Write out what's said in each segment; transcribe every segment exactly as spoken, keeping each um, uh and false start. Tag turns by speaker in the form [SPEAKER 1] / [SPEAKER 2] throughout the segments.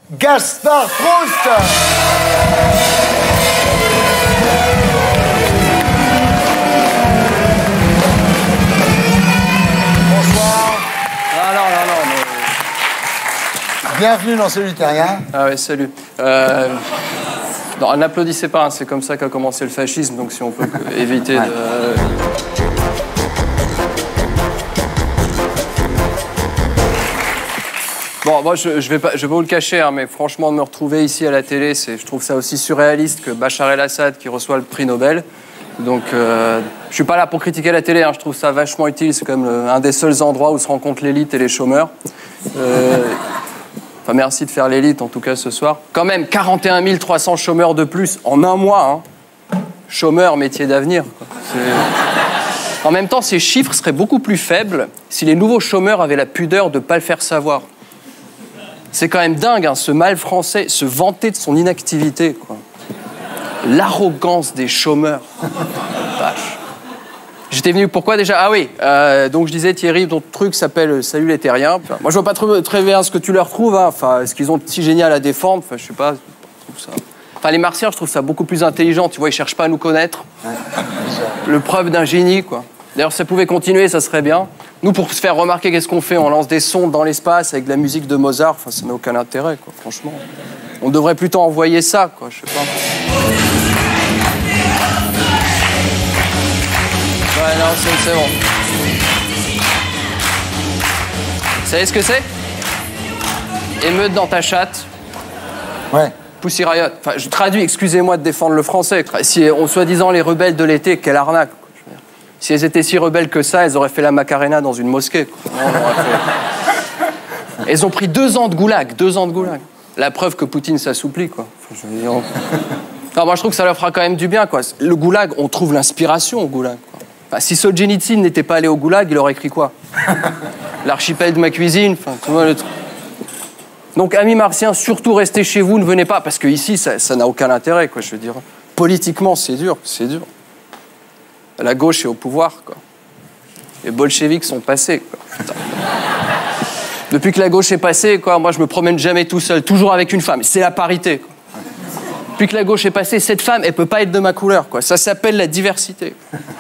[SPEAKER 1] Gaspard Proust. Bonsoir.
[SPEAKER 2] Ah non, non, non. Mais...
[SPEAKER 1] Bienvenue dans Salut Terrien.
[SPEAKER 2] Ah ouais, salut. Euh... Non, n'applaudissez pas, hein, c'est comme ça qu'a commencé le fascisme, donc si on peut éviter ouais. de... Bon, moi, je, je vais pas, je vais pas vous le cacher, hein, mais franchement, de me retrouver ici à la télé, c'est, je trouve ça aussi surréaliste que Bachar el-Assad qui reçoit le prix Nobel. Donc, euh, je suis pas là pour critiquer la télé, hein, je trouve ça vachement utile. C'est comme le, un des seuls endroits où se rencontrent l'élite et les chômeurs. Euh, enfin, merci de faire l'élite, en tout cas, ce soir. Quand même, quarante et un mille trois cents chômeurs de plus en un mois. Hein. Chômeurs, métier d'avenir. Quoi. C'est... En même temps, ces chiffres seraient beaucoup plus faibles si les nouveaux chômeurs avaient la pudeur de ne pas le faire savoir. C'est quand même dingue, hein, ce mal français, se vanter de son inactivité, quoi. L'arrogance des chômeurs. Vache. J'étais venu pourquoi déjà? Ah oui, euh, donc je disais, Thierry, ton truc s'appelle Salut les Terriens. Enfin, moi, je vois pas très, très bien ce que tu leur trouves. Hein. Enfin, est-ce qu'ils ont de si génial à défendre? Enfin, je sais pas. Je trouve ça... Enfin, les Martiens, je trouve ça beaucoup plus intelligent. Tu vois, ils cherchent pas à nous connaître. Ouais. Le preuve d'un génie, quoi. D'ailleurs, ça pouvait continuer, ça serait bien. Nous, pour se faire remarquer, qu'est-ce qu'on fait? On lance des sondes dans l'espace avec de la musique de Mozart. Enfin, ça n'a aucun intérêt, quoi, franchement. On devrait plutôt envoyer ça, quoi, je sais pas. Ouais, non, c'est, c'est bon. Vous savez ce que c'est? Émeute dans ta chatte.
[SPEAKER 1] Ouais.
[SPEAKER 2] Pussy Riot. Enfin, je traduis, excusez-moi de défendre le français. Si on soi-disant les rebelles de l'été, quelle arnaque. Si elles étaient si rebelles que ça, elles auraient fait la Macarena dans une mosquée. Quoi. Non, fait... Elles ont pris deux ans de goulag, deux ans de goulag. La preuve que Poutine s'assouplit, quoi. Enfin, je veux dire... Non, moi, je trouve que ça leur fera quand même du bien, quoi. Le goulag, on trouve l'inspiration au goulag. Quoi. Enfin, si Solzhenitsyn n'était pas allé au goulag, il aurait écrit quoi? L'archipel de ma cuisine. Enfin, tu vois le truc. Donc, amis martiens, surtout restez chez vous, ne venez pas, parce que ici, ça, ça n'a aucun intérêt, quoi. Je veux dire, politiquement, c'est dur, c'est dur. La gauche est au pouvoir, quoi. Les bolcheviks sont passés, quoi. Putain. Depuis que la gauche est passée, quoi, moi je me promène jamais tout seul, toujours avec une femme. C'est la parité, quoi. Depuis que la gauche est passée, cette femme, elle peut pas être de ma couleur, quoi. Ça s'appelle la diversité.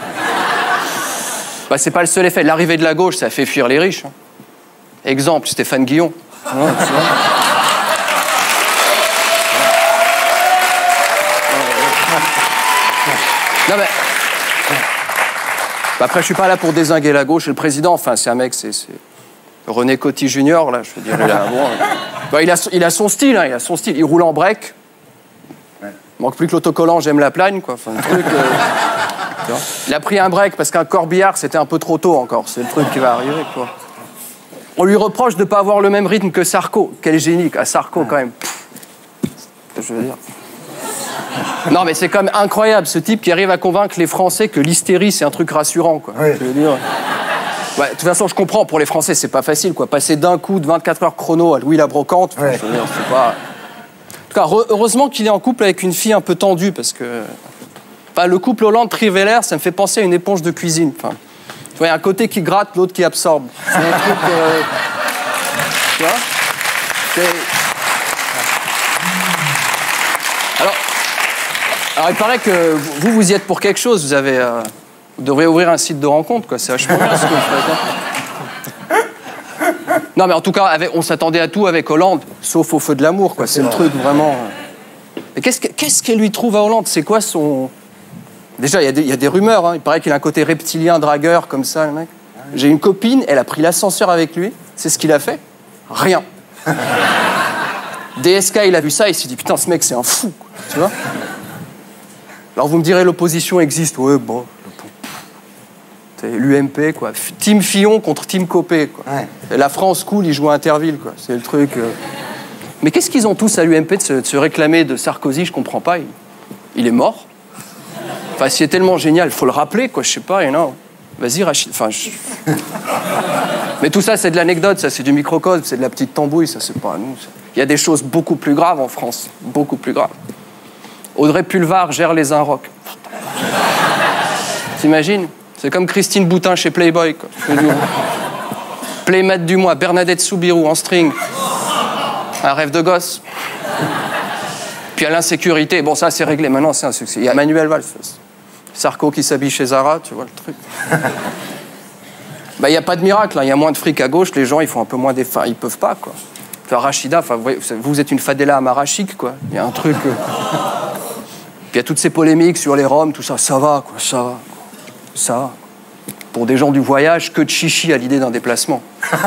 [SPEAKER 2] Bah, c'est pas le seul effet. L'arrivée de la gauche, ça fait fuir les riches. Hein. Exemple, Stéphane Guillon. Ouais, tu vois. Non mais... Après, je suis pas là pour dézinguer la gauche et le président. Enfin, c'est un mec, c'est, c'est... René Coty junior, là, je veux dire. Il a, bon, bah, il a, il a son style, hein, il a son style. Il roule en break. Ouais. Il manque plus que l'autocollant, j'aime la plagne, quoi. Enfin, le truc, euh... il a pris un break parce qu'un corbillard, c'était un peu trop tôt encore. C'est le truc qui va arriver, quoi. On lui reproche de pas avoir le même rythme que Sarko. Quel génie, à Sarko, quand même. Pff, je veux dire... Non, mais c'est quand même incroyable, ce type qui arrive à convaincre les Français que l'hystérie, c'est un truc rassurant, quoi. Oui. Je veux dire... Ouais, de toute façon, je comprends, pour les Français, c'est pas facile, quoi. Passer d'un coup de vingt-quatre heures chrono à Louis la Brocante, ouais. Je veux dire, c'est pas... En tout cas, heureusement qu'il est en couple avec une fille un peu tendue, parce que... Enfin, le couple Hollande-Trivellers, ça me fait penser à une éponge de cuisine. Enfin, tu vois, il y a un côté qui gratte, l'autre qui absorbe. C'est un truc... Euh... Tu vois c'est... Alors... Alors, il paraît que vous, vous y êtes pour quelque chose. Vous avez... Euh... Vous devriez ouvrir un site de rencontre, quoi. C'est vachement bien ce que vous faites. Hein. Non, mais en tout cas, avec, on s'attendait à tout avec Hollande, sauf au feu de l'amour, quoi. C'est le truc vraiment... Mais qu'est-ce, que, qu'est-ce qu'elle lui trouve à Hollande? C'est quoi son... Déjà, il y, y a des rumeurs, hein. Il paraît qu'il a un côté reptilien, dragueur, comme ça, le mec. J'ai une copine, elle a pris l'ascenseur avec lui. C'est ce qu'il a fait? Rien. D S K, il a vu ça, il s'est dit, putain, ce mec, c'est un fou, quoi. Tu vois? Alors, vous me direz, l'opposition existe. Ouais, bon... C'est l'U M P, quoi. Team Fillon contre Team Copé, quoi. Ouais. Et la France cool, ils jouent à Interville, quoi. C'est le truc... Euh... Mais qu'est-ce qu'ils ont tous à l'U M P de se, de se réclamer de Sarkozy? Je comprends pas. Il, il est mort. Enfin, s'il est tellement génial, il faut le rappeler, quoi. Je sais pas, et non. Vas-y, Rachid... Enfin, je... Mais tout ça, c'est de l'anecdote, ça, c'est du microcosme, c'est de la petite tambouille, ça, c'est pas à nous. Ça. Il y a des choses beaucoup plus graves en France. Beaucoup plus graves. Audrey Pulvar gère les Inrocks. T'imagines? C'est comme Christine Boutin chez Playboy, quoi. Playmat du mois, Bernadette Soubirou en string. Un rêve de gosse. Puis à l'insécurité, bon ça c'est réglé, maintenant c'est un succès. Il y a Manuel Valls, Sarko qui s'habille chez Zara, tu vois le truc. Bah il n'y a pas de miracle, il hein. y a moins de fric à gauche, les gens ils font un peu moins d'efforts, ils peuvent pas quoi. Enfin, Rachida, enfin, vous, vous êtes une fadela amarachik quoi, il y a un truc... Euh... Puis il y a toutes ces polémiques sur les Roms, tout ça, ça va quoi, ça va, ça va. Pour des gens du voyage, que de chichi à l'idée d'un déplacement.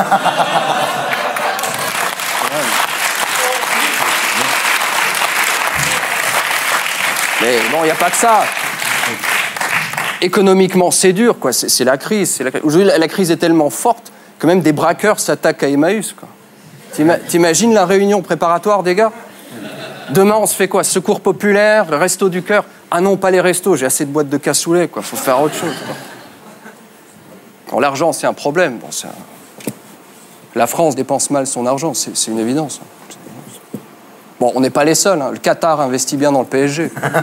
[SPEAKER 2] Mais bon, il n'y a pas que ça. Économiquement, c'est dur, quoi. C'est, c'est la crise. C'est la... Aujourd'hui, la, la crise est tellement forte que même des braqueurs s'attaquent à Emmaüs, quoi. T'ima... T'imagines la réunion préparatoire des gars? Demain, on se fait quoi? Secours populaire, le resto du cœur? Ah non, pas les restos, j'ai assez de boîtes de cassoulet, quoi. Faut faire autre chose, quoi. Bon, l'argent, c'est un problème. Bon, c'est un... La France dépense mal son argent, c'est, c'est une évidence. Bon, on n'est pas les seuls. Hein. Le Qatar investit bien dans le P S G. Hein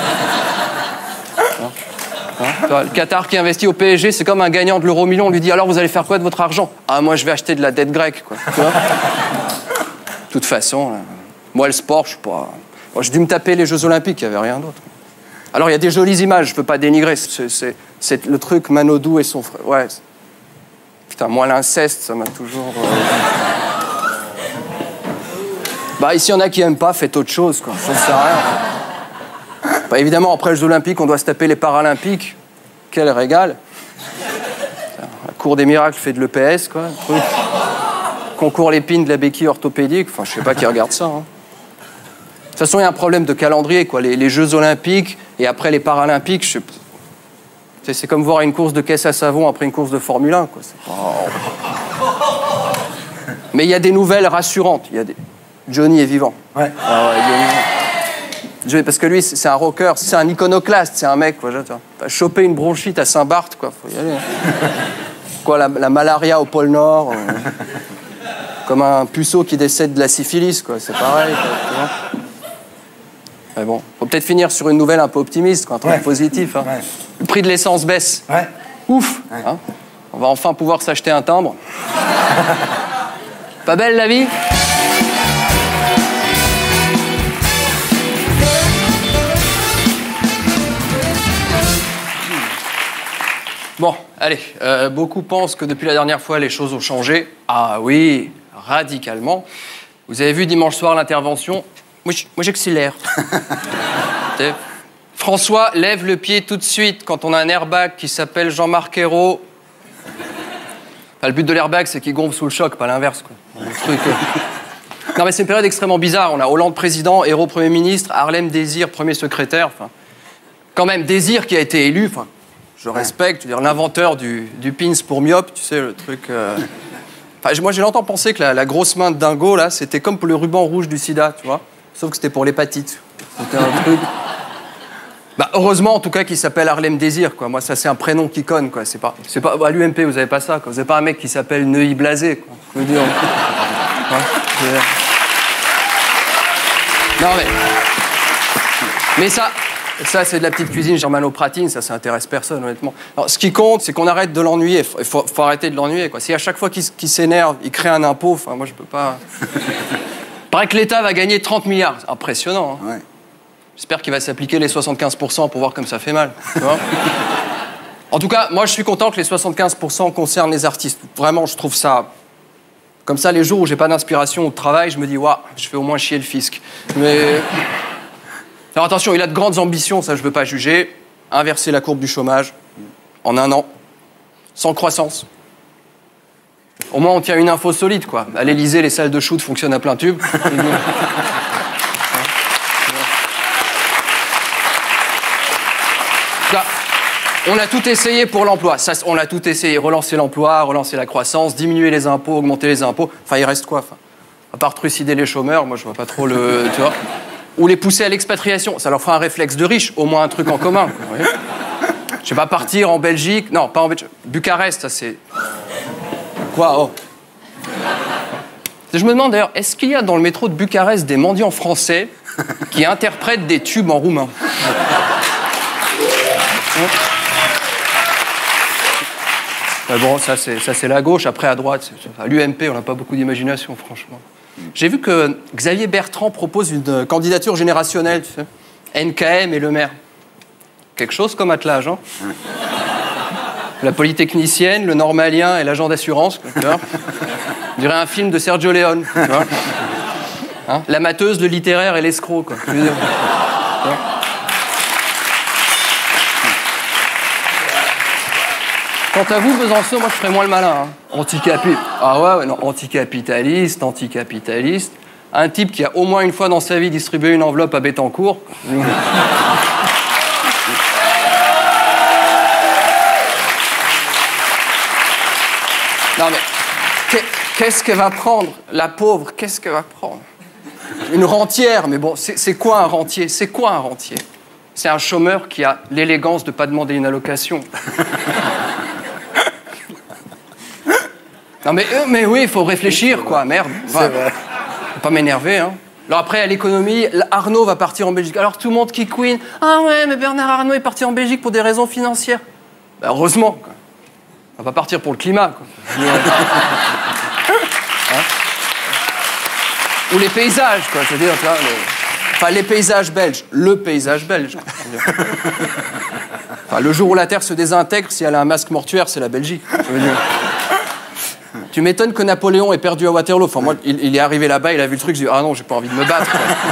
[SPEAKER 2] hein le Qatar qui investit au P S G, c'est comme un gagnant de l'euro million. On lui dit alors, vous allez faire quoi de votre argent? Ah, moi, je vais acheter de la dette grecque, quoi. Tu vois? De toute façon, là, moi, le sport, je suis pas. Moi, j'ai dû me taper les Jeux Olympiques, il n'y avait rien d'autre. Alors, il y a des jolies images, je ne peux pas dénigrer. C'est, c'est, c'est le truc Manodou et son frère. Ouais. Putain, moi, l'inceste, ça m'a toujours. Euh... Bah, ici, il y en a qui n'aiment pas, faites autre chose, quoi. Ça ne sert à rien. Bah, évidemment, après les Jeux Olympiques, on doit se taper les Paralympiques. Quel régal. La Cour des miracles fait de l'E P S, quoi. Le truc. Concours l'épine de la béquille orthopédique. Enfin, je sais pas qui regarde ça. Hein. De toute façon, il y a un problème de calendrier, quoi. Les, les Jeux Olympiques et après les Paralympiques, je sais... c'est, c'est comme voir une course de caisse à savon après une course de Formule un, quoi. C'est pas... Mais il y a des nouvelles rassurantes. Il y a des... Johnny est vivant.
[SPEAKER 1] Ouais.
[SPEAKER 2] Ah ouais, Johnny. Johnny, parce que lui, c'est un rocker, c'est un iconoclaste, c'est un mec, quoi. T'as chopé une bronchite à Saint-Barth, quoi. Faut y aller. Hein. Quoi, la, la malaria au pôle Nord, euh, comme un puceau qui décède de la syphilis, quoi. C'est pareil, quoi, tu vois. Mais bon, faut peut-être finir sur une nouvelle un peu optimiste, quoi, un truc ouais. positif. Hein. Ouais. Le prix de l'essence baisse.
[SPEAKER 1] Ouais.
[SPEAKER 2] Ouf. Ouais. Hein. On va enfin pouvoir s'acheter un timbre. Pas belle la vie? Bon, allez, euh, beaucoup pensent que depuis la dernière fois, les choses ont changé. Ah oui, radicalement. Vous avez vu dimanche soir l'intervention? Moi, j'accélère. François lève le pied tout de suite quand on a un airbag qui s'appelle Jean-Marc Ayrault. Enfin, le but de l'airbag, c'est qu'il gonfle sous le choc, pas l'inverse, quoi. Le truc, euh... Non, mais c'est une période extrêmement bizarre. On a Hollande président, Ayrault Premier ministre, Harlem Désir Premier secrétaire. Enfin, quand même, Désir qui a été élu... Enfin, je respecte, je veux dire, l'inventeur du, du pins pour myope, tu sais, le truc... Euh... Enfin, moi, j'ai longtemps pensé que la, la grosse main de Dingo, là, c'était comme pour le ruban rouge du sida, tu vois. Sauf que c'était pour l'hépatite. C'était un truc... Bah, heureusement, en tout cas, qu'il s'appelle Harlem Désir, quoi. Moi, ça, c'est un prénom qui conne, quoi. C'est pas... C'est pas... À l'U M P, vous avez pas ça, quoi. Vous avez pas un mec qui s'appelle Neuilly Blasé, quoi. Je veux dire... Hein, je... Non, mais... Mais ça... Ça, c'est de la petite cuisine germano-pratine, ça, ça intéresse personne, honnêtement. Alors, ce qui compte, c'est qu'on arrête de l'ennuyer. Il faut, faut, faut arrêter de l'ennuyer, quoi. Si à chaque fois qu'il, qu'il s'énerve, il crée un impôt, enfin, moi, je peux pas... Il paraît que l'État va gagner trente milliards. C'est impressionnant, hein. Ouais. J'espère qu'il va s'appliquer les soixante-quinze pour cent pour voir comme ça fait mal, tu vois. En tout cas, moi, je suis content que les soixante-quinze pour cent concernent les artistes. Vraiment, je trouve ça... Comme ça, les jours où j'ai pas d'inspiration au travail, je me dis, waouh, je fais au moins chier le fisc. Mais... Alors attention, il a de grandes ambitions, ça je ne veux pas juger. Inverser la courbe du chômage en un an, sans croissance. Au moins on tient une info solide, quoi. À l'Élysée, les salles de shoot fonctionnent à plein tube. Là, on a tout essayé pour l'emploi. Ça, on a tout essayé. Relancer l'emploi, relancer la croissance, diminuer les impôts, augmenter les impôts. Enfin, il reste quoi, enfin, à part trucider les chômeurs, moi je vois pas trop le... Tu vois. Ou les pousser à l'expatriation, ça leur fera un réflexe de riche, au moins un truc en commun. Vous voyez, je vais pas partir en Belgique, non, pas en Belgique, Bucarest, ça c'est... Quoi, oh. Je me demande d'ailleurs, est-ce qu'il y a dans le métro de Bucarest des mendiants français qui interprètent des tubes en roumain? Mais bon, ça c'est, ça c'est la gauche, après à droite, c'est... à l'U M P, on n'a pas beaucoup d'imagination, franchement. J'ai vu que Xavier Bertrand propose une candidature générationnelle, tu sais. N K M et Le Maire. Quelque chose comme attelage, hein. La polytechnicienne, le normalien et l'agent d'assurance, tu vois. On dirait un film de Sergio Leone, tu vois. Hein, la mateuse, le littéraire et l'escroc, quoi. Je veux dire. Quant à vous, Besançon, moi je ferais moins le malin. Hein. Anticapi... Ah ouais, ouais, non, anticapitaliste, anticapitaliste. Un type qui a au moins une fois dans sa vie distribué une enveloppe à Bettencourt. Non mais, qu'est-ce qu'elle va prendre, la pauvre, qu'est-ce qu'elle va prendre? Une rentière, mais bon, c'est quoi un rentier? C'est quoi un rentier? C'est un chômeur qui a l'élégance de ne pas demander une allocation. Non mais, euh, mais oui, il faut réfléchir, quoi, merde.
[SPEAKER 1] C'est vrai.
[SPEAKER 2] Faut pas m'énerver, hein. Alors après, à l'économie, Arnaud va partir en Belgique. Alors tout le monde qui queen. Ah ouais, mais Bernard Arnault est parti en Belgique pour des raisons financières. Ben, heureusement, quoi. On va pas partir pour le climat, quoi. Hein? Ou les paysages, quoi. C'est-à-dire, tu vois, les... Enfin, les paysages belges. Le paysage belge. Enfin, le jour où la Terre se désintègre, si elle a un masque mortuaire, c'est la Belgique. Je veux dire. Tu m'étonnes que Napoléon ait perdu à Waterloo. Enfin, moi, il, il est arrivé là-bas, il a vu le truc, j'ai dit, ah non, j'ai pas envie de me battre.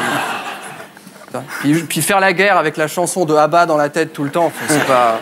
[SPEAKER 2] Puis, puis faire la guerre avec la chanson de Abba dans la tête tout le temps, enfin, c'est pas...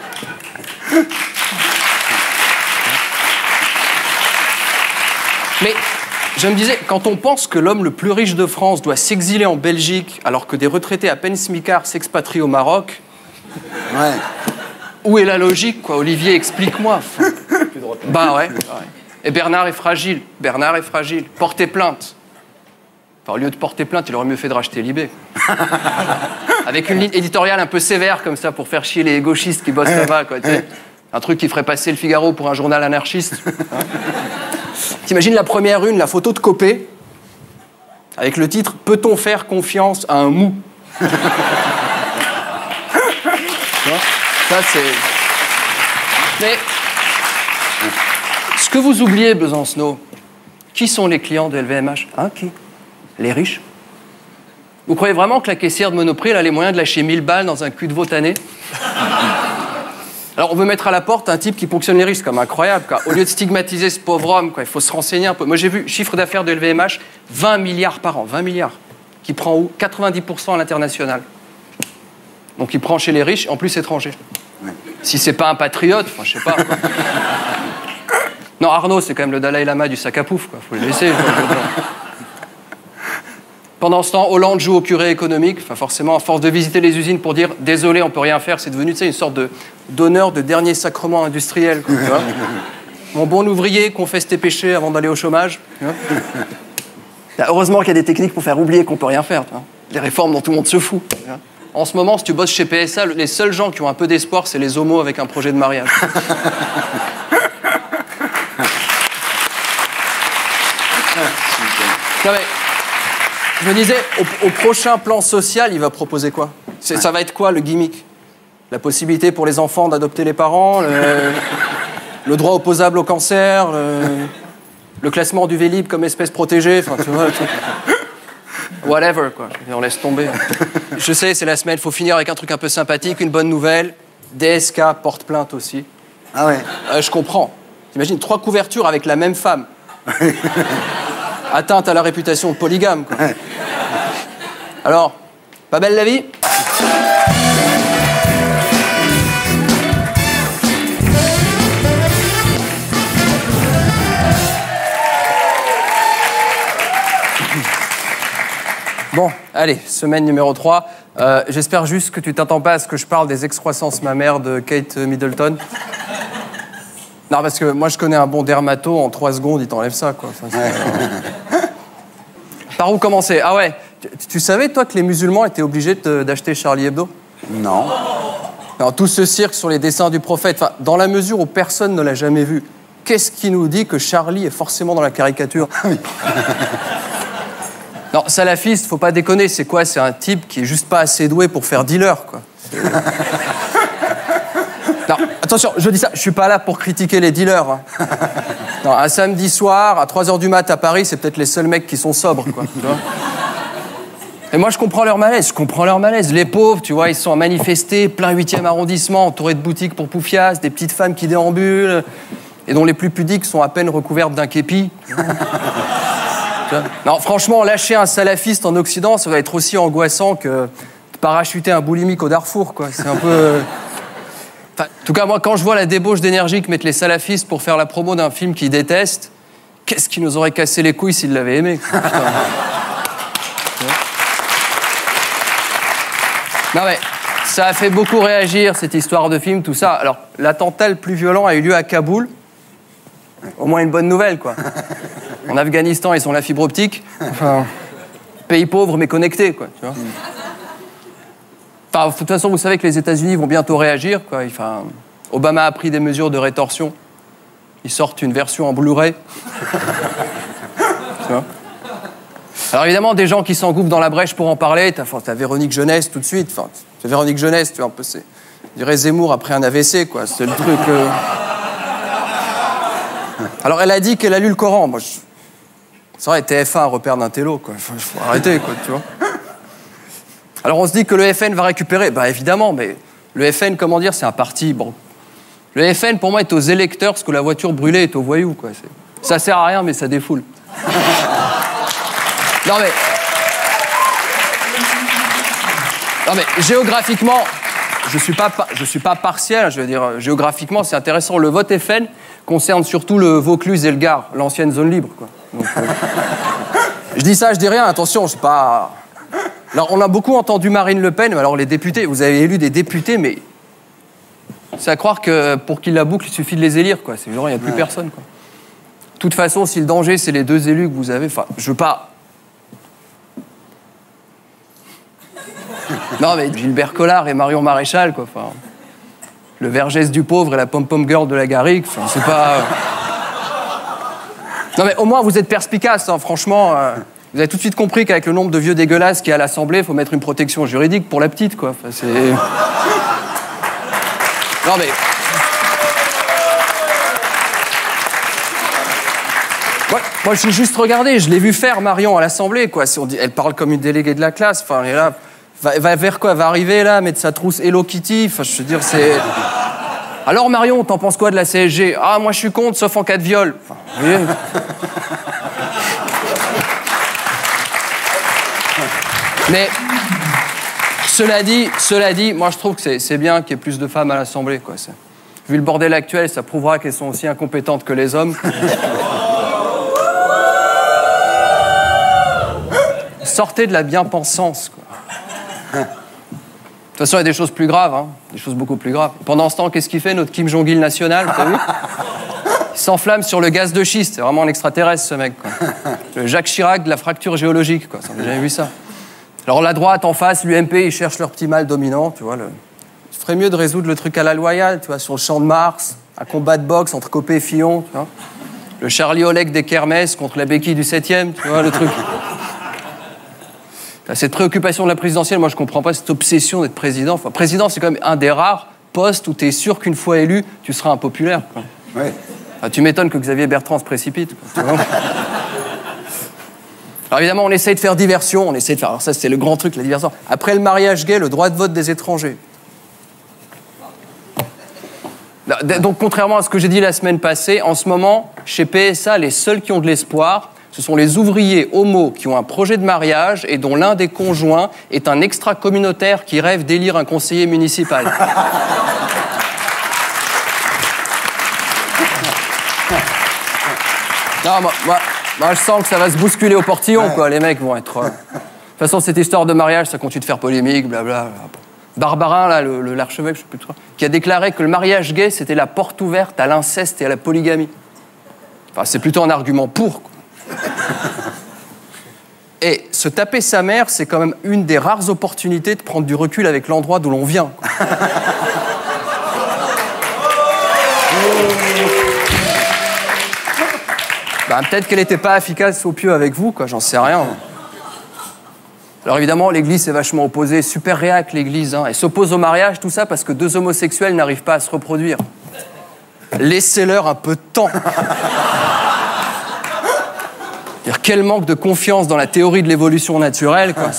[SPEAKER 2] Mais je me disais, quand on pense que l'homme le plus riche de France doit s'exiler en Belgique alors que des retraités à peine smicards s'expatrient au Maroc,
[SPEAKER 1] Ouais.
[SPEAKER 2] où est la logique, quoi? Olivier, explique-moi. Enfin, bah ouais. Et Bernard est fragile. Bernard est fragile. Portez plainte. Enfin, au lieu de porter plainte, il aurait mieux fait de racheter Libé. Avec une ligne éditoriale un peu sévère comme ça pour faire chier les gauchistes qui bossent là-bas, quoi. Tu sais. Un truc qui ferait passer le Figaro pour un journal anarchiste. Hein. T'imagines la première une, la photo de Copé, avec le titre « Peut-on faire confiance à un mou ?» Ça, c'est... Mais... Ce que vous oubliez, Besancenot, qui sont les clients de L V M H? Hein, qui? Les riches. Vous croyez vraiment que la caissière de Monoprix elle a les moyens de lâcher mille balles dans un cul de veau tanné? Alors, on veut mettre à la porte un type qui ponctionne les riches, c'est comme incroyable, quoi. Au lieu de stigmatiser ce pauvre homme, quoi, il faut se renseigner un peu. Moi, j'ai vu, chiffre d'affaires de L V M H, vingt milliards par an, vingt milliards. Qui prend où? quatre-vingt-dix pour cent à l'international. Donc, il prend chez les riches, en plus étrangers. Ouais. Si c'est pas un patriote, enfin, je sais pas, quoi. Non, Arnaud, c'est quand même le Dalai Lama du sac à pouf, quoi. Faut le laisser. Pendant ce temps, Hollande joue au curé économique. Enfin, forcément, à force de visiter les usines pour dire « Désolé, on peut rien faire », c'est devenu, tu sais, une sorte de d'honneur de dernier sacrement industriel, quoi, tu vois. Mon bon ouvrier, confesse tes péchés avant d'aller au chômage. Tu vois. Heureusement qu'il y a des techniques pour faire oublier qu'on peut rien faire. Tu vois. Les réformes dont tout le monde se fout. Tu vois. En ce moment, si tu bosses chez P S A, les seuls gens qui ont un peu d'espoir, c'est les homos avec un projet de mariage. Non mais, je me disais, au, au prochain plan social, il va proposer quoi? Ça va être quoi, le gimmick? La possibilité pour les enfants d'adopter les parents, le, le droit opposable au cancer, le, le classement du Vélib comme espèce protégée, enfin, tu vois, le truc. Whatever, quoi. On laisse tomber. Je sais, c'est la semaine, il faut finir avec un truc un peu sympathique, une bonne nouvelle. D S K porte plainte aussi.
[SPEAKER 1] Ah ouais.
[SPEAKER 2] Euh, je comprends. T'imagines, trois couvertures avec la même femme. Atteinte à la réputation de polygame, quoi. Ouais. Alors, pas belle la vie? Bon, allez, semaine numéro trois. Euh, J'espère juste que tu t'attends pas à ce que je parle des excroissances mammaires de Kate Middleton. Non, parce que moi, je connais un bon dermato, en trois secondes, il t'enlève ça, quoi. Enfin, ouais. Par où commencer? Ah ouais, tu, tu savais, toi, que les musulmans étaient obligés d'acheter Charlie Hebdo?
[SPEAKER 1] Non.
[SPEAKER 2] Alors, tout ce cirque sur les dessins du prophète, enfin, dans la mesure où personne ne l'a jamais vu, qu'est-ce qui nous dit que Charlie est forcément dans la caricature? Non, salafiste, faut pas déconner, c'est quoi? C'est un type qui est juste pas assez doué pour faire dealer, quoi. Non, attention, je dis ça, je suis pas là pour critiquer les dealers. Hein. Non, un samedi soir, à trois heures du mat' à Paris, c'est peut-être les seuls mecs qui sont sobres, quoi. Tu vois. Et moi, je comprends leur malaise, je comprends leur malaise. Les pauvres, tu vois, ils sont à manifester, plein huitième arrondissement, entourés de boutiques pour poufias, des petites femmes qui déambulent, et dont les plus pudiques sont à peine recouvertes d'un képi. Non, franchement, lâcher un salafiste en Occident, ça va être aussi angoissant que de parachuter un boulimique au Darfour, quoi. C'est un peu... Enfin, en tout cas, moi, quand je vois la débauche d'énergie que mettent les salafistes pour faire la promo d'un film qu'ils détestent, qu'est-ce qui nous aurait cassé les couilles s'ils l'avaient aimé, quoi. Putain. Non mais, ça a fait beaucoup réagir, cette histoire de film, tout ça. Alors, l'attentat le plus violent a eu lieu à Kaboul. Au moins une bonne nouvelle, quoi. En Afghanistan, ils ont la fibre optique. Enfin, pays pauvre mais connecté, quoi. Tu vois. Enfin, de toute façon, vous savez que les États-Unis vont bientôt réagir, quoi. Enfin, Obama a pris des mesures de rétorsion. Ils sortent une version en Blu-ray. Tu vois. Alors évidemment, des gens qui s'engouffrent dans la brèche pour en parler, t'as, t'as Véronique Jeunesse tout de suite. Enfin, t'as Véronique Jeunesse, tu vois, un peu, c'est... Je dirais Zemmour après un A V C, quoi. C'est le truc... Euh... Alors elle a dit qu'elle a lu le Coran. Moi, je... C'est vrai, T F un, un repère d'un télo, quoi. Faut, faut arrêter, quoi, tu vois. Alors on se dit que le F N va récupérer. Bah évidemment, mais le F N, comment dire, c'est un parti... Bon. Le F N, pour moi, est aux électeurs ce que la voiture brûlée est aux voyous, quoi. C'est... Ça sert à rien, mais ça défoule. Non mais... Non mais, géographiquement, je suis pas, je suis pas partiel, je veux dire, géographiquement, c'est intéressant. Le vote F N concerne surtout le Vaucluse et le Gard, l'ancienne zone libre, quoi. Donc, euh... je dis ça, je dis rien, attention, je sais pas... Alors, on a beaucoup entendu Marine Le Pen, mais alors les députés, vous avez élu des députés, mais... C'est à croire que pour qu'ils la bouclent, il suffit de les élire, quoi. C'est genre, il n'y a plus ouais. personne, quoi. De toute façon, si le danger, c'est les deux élus que vous avez, enfin, je veux pas... Non, mais Gilbert Collard et Marion Maréchal, quoi. Enfin, le Vergès du pauvre et la pom-pom girl de la Garrigue, enfin, c'est pas... Non, mais au moins, vous êtes perspicace, hein, franchement. Euh, vous avez tout de suite compris qu'avec le nombre de vieux dégueulasses qu'il y a à l'Assemblée, il faut mettre une protection juridique pour la petite, quoi. Enfin, c'est... Non, mais... Ouais, moi, j'ai juste regardé, je l'ai vu faire, Marion, à l'Assemblée, quoi. On dit, elle parle comme une déléguée de la classe, enfin, elle est là... Va, va vers quoi? Va arriver là, mettre sa trousse Hello Kitty. Enfin, je veux dire, c'est... Alors, Marion, t'en penses quoi de la C S G? Ah, moi, je suis contre, sauf en cas de viol. Enfin, vous voyez. Mais, cela dit, cela dit, moi, je trouve que c'est, c'est bien qu'il y ait plus de femmes à l'Assemblée, quoi. C'est... Vu le bordel actuel, ça prouvera qu'elles sont aussi incompétentes que les hommes. Sortez de la bien-pensance, quoi. De toute façon, il y a des choses plus graves, hein. Des choses beaucoup plus graves. Pendant ce temps, qu'est-ce qu'il fait, notre Kim Jong-il national, t'as vu? Il s'enflamme sur le gaz de schiste. C'est vraiment un extraterrestre, ce mec, quoi. Le Jacques Chirac de la fracture géologique, quoi. On n'a jamais vu ça. Alors, la droite, en face, l'U M P, ils cherchent leur petit mal dominant, tu vois. Le... Il ferait mieux de résoudre le truc à la loyale, tu vois, sur le champ de Mars, un combat de boxe entre Copé et Fillon, tu vois. Le Charlie Oleg des Kermesses contre la béquille du septième, tu vois, le truc... Cette préoccupation de la présidentielle, moi je comprends pas cette obsession d'être président. Enfin, président, c'est quand même un des rares postes où tu es sûr qu'une fois élu, tu seras impopulaire, quoi.
[SPEAKER 1] Ouais.
[SPEAKER 2] Enfin, tu m'étonnes que Xavier Bertrand se précipite, quoi, tu vois. Alors évidemment, on essaye de faire diversion, on essaye de faire... Alors ça, c'est le grand truc, la diversion. Après le mariage gay, le droit de vote des étrangers. Donc, contrairement à ce que j'ai dit la semaine passée, en ce moment, chez P S A, les seuls qui ont de l'espoir... Ce sont les ouvriers homos qui ont un projet de mariage et dont l'un des conjoints est un extra-communautaire qui rêve d'élire un conseiller municipal. Non, moi, moi, moi, je sens que ça va se bousculer au portillon, quoi. Les mecs vont être... Euh... De toute façon, cette histoire de mariage, ça continue de faire polémique, blablabla. Barbarin, là, le, le, l'archevêque, je sais plus trop, qui a déclaré que le mariage gay, c'était la porte ouverte à l'inceste et à la polygamie. Enfin, c'est plutôt un argument pour, quoi. Et se taper sa mère, c'est quand même une des rares opportunités de prendre du recul avec l'endroit d'où l'on vient. Bah, peut-être qu'elle n'était pas efficace au pieu avec vous, quoi, j'en sais rien. Alors évidemment, l'Église est vachement opposée, super réac l'Église, hein. Elle s'oppose au mariage, tout ça parce que deux homosexuels n'arrivent pas à se reproduire. Laissez-leur un peu de temps. quel manque de confiance dans la théorie de l'évolution naturelle, quoi.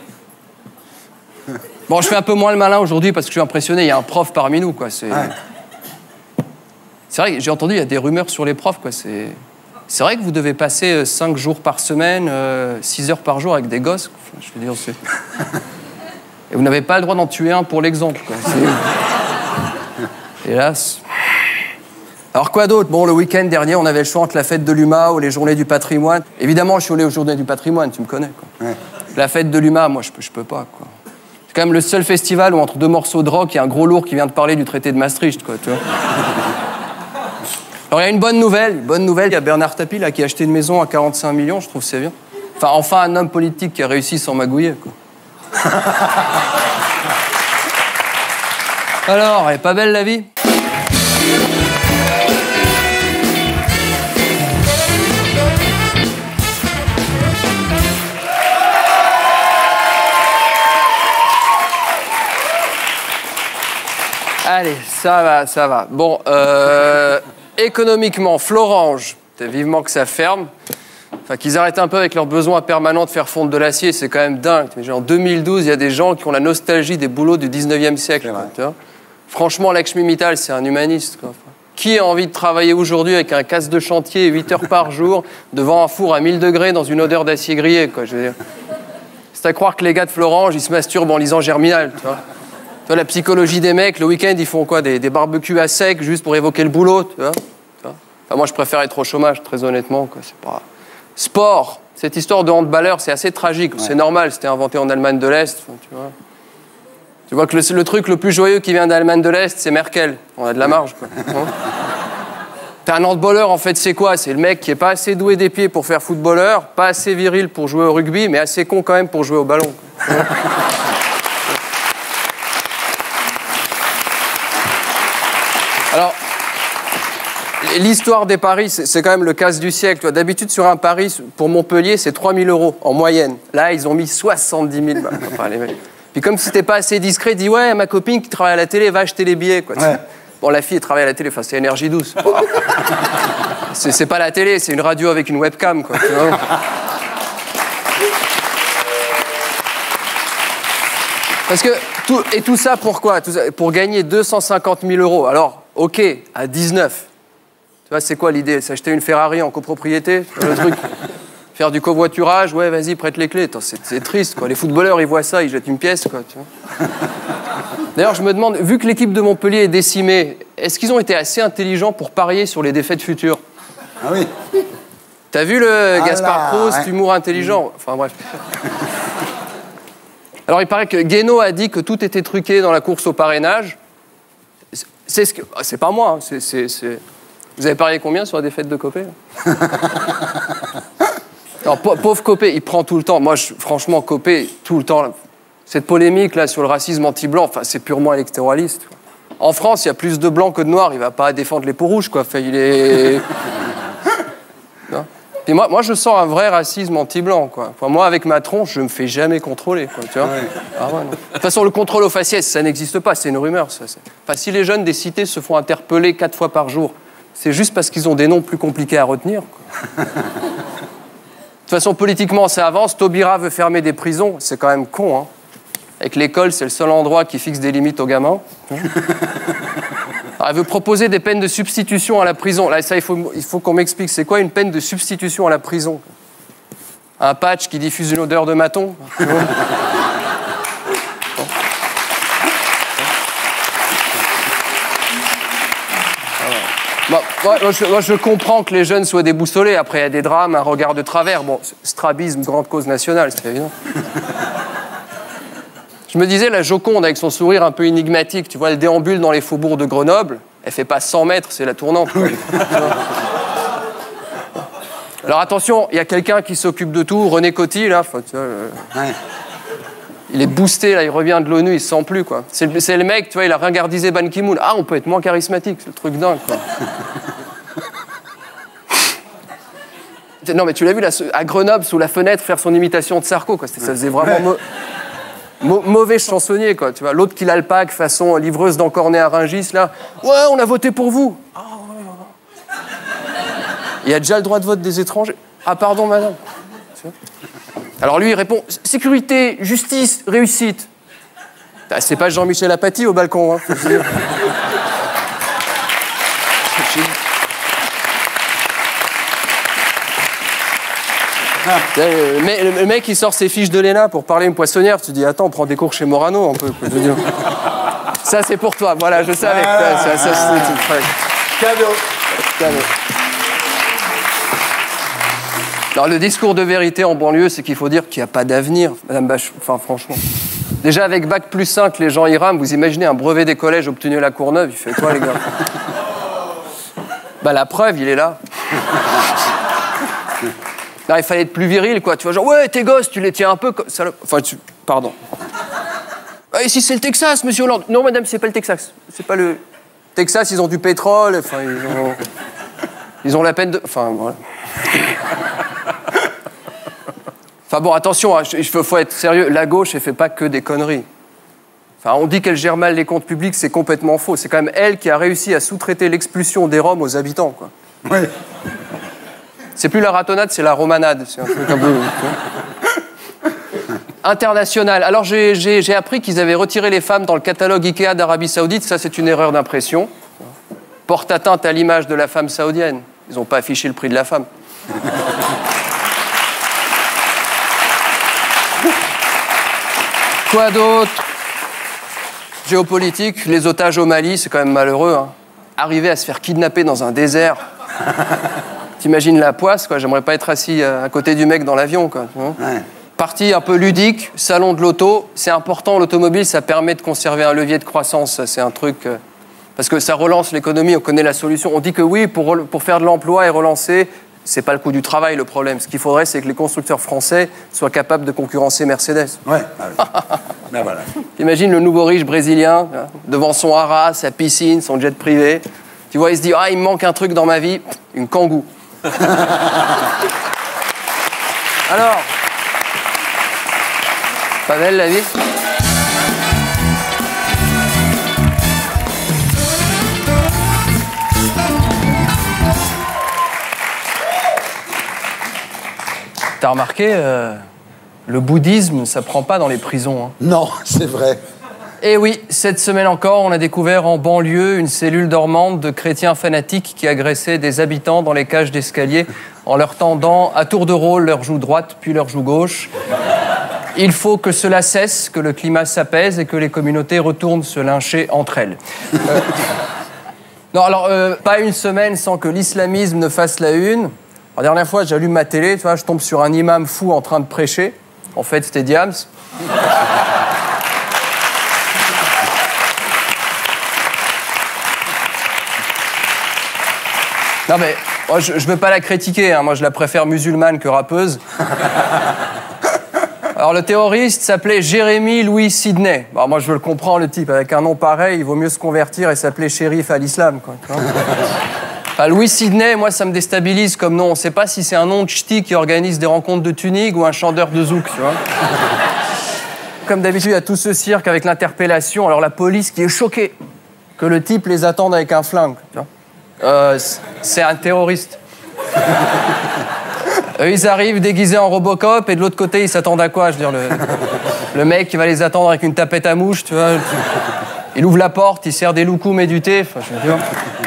[SPEAKER 2] Bon, je fais un peu moins le malin aujourd'hui parce que je suis impressionné. Il y a un prof parmi nous, quoi. C'est
[SPEAKER 1] Ouais.
[SPEAKER 2] c'est vrai que j'ai entendu, il y a des rumeurs sur les profs, quoi. C'est c'est vrai que vous devez passer cinq jours par semaine, euh, six heures par jour avec des gosses. Enfin, je veux dire, c'est... Et vous n'avez pas le droit d'en tuer un pour l'exemple, quoi. C'est... Hélas. Alors quoi d'autre? Bon, le week-end dernier, on avait le choix entre la fête de l'U M A ou les journées du patrimoine. Évidemment, je suis allé aux journées du patrimoine, tu me connais, quoi.
[SPEAKER 1] Ouais.
[SPEAKER 2] La fête de l'U M A, moi, je peux, je peux pas, quoi. C'est quand même le seul festival où, entre deux morceaux de rock, il y a un gros lourd qui vient de parler du traité de Maastricht, quoi, tu vois. Alors, il y a une bonne nouvelle, une bonne nouvelle. Il y a Bernard Tapie, là, qui a acheté une maison à quarante-cinq millions, je trouve que c'est bien. Enfin, enfin, un homme politique qui a réussi sans magouiller, quoi. Alors, elle est pas belle, la vie? Allez, ça va, ça va. Bon, euh, économiquement, Florange, c'est vivement que ça ferme. Enfin, qu'ils arrêtent un peu avec leur besoin permanent de faire fondre de l'acier, c'est quand même dingue. En deux mille douze, il y a des gens qui ont la nostalgie des boulots du dix-neuvième siècle. Quoi, tu vois. Franchement, Lakshmi Mittal, c'est un humaniste, quoi. Qui a envie de travailler aujourd'hui avec un casse de chantier huit heures par jour, devant un four à mille degrés, dans une odeur d'acier grillé, quoi, je veux dire. C'est à croire que les gars de Florange, ils se masturbent en lisant Germinal, tu vois. Tu vois, la psychologie des mecs, le week-end, ils font quoi? Des, des barbecues à sec, juste pour évoquer le boulot, tu vois, tu vois. Enfin, moi, je préfère être au chômage, très honnêtement, quoi. C'est pas... Sport. Cette histoire de handballeur, c'est assez tragique. Ouais. C'est normal, c'était inventé en Allemagne de l'Est, enfin, tu vois. Tu vois que le, le truc le plus joyeux qui vient d'Allemagne de l'Est, c'est Merkel. On a de la marge, quoi. T'es un handballeur, en fait, c'est quoi? C'est le mec qui est pas assez doué des pieds pour faire footballeur, pas assez viril pour jouer au rugby, mais assez con quand même pour jouer au ballon. Alors, l'histoire des paris, c'est quand même le casse du siècle. D'habitude, sur un pari pour Montpellier, c'est trois mille euros en moyenne. Là, ils ont mis soixante-dix mille. Enfin, les mecs. Puis comme c'était pas assez discret, dit ouais, ma copine qui travaille à la télé va acheter les billets, quoi. Ouais. Bon, la fille elle travaille à la télé, enfin c'est énergie douce. C'est pas la télé, c'est une radio avec une webcam, quoi. Tu vois. Parce que tout, et tout ça pourquoi? Tout ça, pour gagner deux cent cinquante mille euros. Alors, ok, à dix-neuf. Tu vois, c'est quoi l'idée? S'acheter une Ferrari en copropriété? Le truc. Faire du covoiturage? Ouais, vas-y, prête les clés. C'est triste, quoi. Les footballeurs, ils voient ça, ils jettent une pièce, quoi. Tu vois. D'ailleurs, je me demande, vu que l'équipe de Montpellier est décimée, est-ce qu'ils ont été assez intelligents pour parier sur les défaites futures?
[SPEAKER 1] Ah oui.
[SPEAKER 2] T'as vu le
[SPEAKER 1] ah
[SPEAKER 2] Gaspard Proust, ouais. Humour intelligent? Enfin, bref. Alors, il paraît que Guénaud a dit que tout était truqué dans la course au parrainage. C'est ce que... C'est pas moi, hein. c'est... Vous avez parié combien sur la défaite de Copé? Alors, pauvre Copé, il prend tout le temps. Moi, je, franchement, Copé, tout le temps. Là, cette polémique là sur le racisme anti-blanc, enfin, c'est purement électoraliste. Quoi. En France, il y a plus de blancs que de noirs. Il va pas défendre les peaux rouges, quoi. Enfin, il est. Et moi, moi, je sens un vrai racisme anti-blanc, quoi. Enfin, moi, avec ma tronche, je me fais jamais contrôler, quoi. Tu vois. Ouais. Ah ouais, non. De toute façon, le contrôle aux faciès, ça n'existe pas. C'est une rumeur. Ça, enfin, si les jeunes des cités se font interpeller quatre fois par jour, c'est juste parce qu'ils ont des noms plus compliqués à retenir, quoi. De toute façon, politiquement, ça avance. Taubira veut fermer des prisons. C'est quand même con, hein. Avec l'école, c'est le seul endroit qui fixe des limites aux gamins. Alors, elle veut proposer des peines de substitution à la prison. Là, ça, il faut, il faut qu'on m'explique. C'est quoi une peine de substitution à la prison? Un patch qui diffuse une odeur de maton? Bon, moi, je, moi, je comprends que les jeunes soient déboussolés. Après, il y a des drames, un regard de travers. Bon, strabisme, grande cause nationale, c'est évident. Je me disais, la Joconde, avec son sourire un peu énigmatique, tu vois, elle déambule dans les faubourgs de Grenoble. Elle fait pas cent mètres, c'est la tournante. Oui. Alors attention, il y a quelqu'un qui s'occupe de tout, René Coty, là. Faut, tu vois, euh... ouais. Il est boosté, là, il revient de l'ONU, il se sent plus, quoi. C'est le, le mec, tu vois, il a ringardisé Ban Ki-moon. Ah, on peut être moins charismatique, c'est le truc dingue, quoi. Non, mais tu l'as vu, là, à Grenoble, sous la fenêtre, faire son imitation de Sarko, quoi. Ça faisait vraiment mau mau mauvais chansonnier, quoi. Tu vois, l'autre qui l'alpague, façon livreuse d'Encornet à Rungis, là. Ouais, on a voté pour vous. Ah, ouais, ouais. Il y a déjà le droit de vote des étrangers. Ah, pardon, madame. Alors lui, il répond « Sécurité, justice, réussite ». C'est pas Jean-Michel Apathy au balcon, hein. Mais le mec, il sort ses fiches de l'E N A pour parler à une poissonnière. Tu te dis, attends, on prend des cours chez Morano, un peu. Je veux dire. Ça, c'est pour toi. Voilà, je savais. Ah, ça, ça, ça, c'est
[SPEAKER 1] cadeau.
[SPEAKER 2] Cadeau. Alors, le discours de vérité en banlieue, c'est qu'il faut dire qu'il n'y a pas d'avenir, Madame Bach. Enfin, franchement. Déjà, avec bac plus cinq, les gens y rament. Vous imaginez un brevet des collèges obtenu à la Courneuve, il fait quoi, les gars? Bah, la preuve, il est là. Non, il fallait être plus viril, quoi. Tu vois, genre, ouais, tes gosses, tu les tiens un peu comme... Enfin, tu... Pardon. Ah, ici, c'est le Texas, monsieur Hollande. Non, madame, c'est pas le Texas. C'est pas le... Texas, ils ont du pétrole, enfin, ils ont... Ils ont la peine de... Enfin, voilà. Enfin, bon, attention, hein, il faut être sérieux. La gauche, elle fait pas que des conneries. Enfin, on dit qu'elle gère mal les comptes publics, c'est complètement faux. C'est quand même elle qui a réussi à sous-traiter l'expulsion des Roms aux habitants, quoi.
[SPEAKER 1] Oui.
[SPEAKER 2] C'est plus la ratonnade, c'est la romanade. C'est un truc un peu... International. Alors, j'ai, j'ai, j'ai appris qu'ils avaient retiré les femmes dans le catalogue Ikea d'Arabie Saoudite. Ça, c'est une erreur d'impression. Porte atteinte à l'image de la femme saoudienne. Ils n'ont pas affiché le prix de la femme. Quoi d'autre? Géopolitique, les otages au Mali, c'est quand même malheureux. Hein. Arriver à se faire kidnapper dans un désert... T'imagines la poisse, quoi. J'aimerais pas être assis à côté du mec dans l'avion, quoi. Ouais. Partie un peu ludique, salon de l'auto. C'est important, l'automobile, ça permet de conserver un levier de croissance. C'est un truc... Euh, parce que ça relance l'économie, on connaît la solution. On dit que oui, pour, pour faire de l'emploi et relancer, c'est pas le coût du travail, le problème. Ce qu'il faudrait, c'est que les constructeurs français soient capables de concurrencer Mercedes.
[SPEAKER 1] Ouais. Ben voilà.
[SPEAKER 2] T'imagines le nouveau riche brésilien, hein, devant son haras, sa piscine, son jet privé. Tu vois, il se dit, ah, il me manque un truc dans ma vie, une Kangoo. Alors, pas belle la vie? T'as remarqué, euh, le bouddhisme, ça prend pas dans les prisons. Hein.
[SPEAKER 1] Non, c'est vrai.
[SPEAKER 2] Et oui, cette semaine encore, on a découvert en banlieue une cellule dormante de chrétiens fanatiques qui agressaient des habitants dans les cages d'escalier en leur tendant à tour de rôle leur joue droite puis leur joue gauche. Il faut que cela cesse, que le climat s'apaise et que les communautés retournent se lyncher entre elles. Euh... Non, alors, euh, pas une semaine sans que l'islamisme ne fasse la une. La dernière fois, j'allume ma télé, tu vois, je tombe sur un imam fou en train de prêcher. En fait, c'était Diams. Non mais, moi, je ne veux pas la critiquer, hein. Moi je la préfère musulmane que rappeuse. Alors le terroriste s'appelait Jérémy Louis Sidney. Bon, moi je le comprends, le type, avec un nom pareil, il vaut mieux se convertir et s'appeler shérif à l'islam, quoi. Enfin, Louis Sidney, moi ça me déstabilise comme nom. On ne sait pas si c'est un nom de ch'ti qui organise des rencontres de tunig ou un chanteur de zouk, tu vois. Comme d'habitude, il y a tout ce cirque avec l'interpellation. Alors la police qui est choquée que le type les attende avec un flingue, tu vois. Euh, c'est un terroriste. Eux, ils arrivent déguisés en Robocop et de l'autre côté, ils s'attendent à quoi? Je veux dire, le, le mec qui va les attendre avec une tapette à mouche, tu vois. Il ouvre la porte, il sert des loukoums et du thé. Enfin, je veux dire.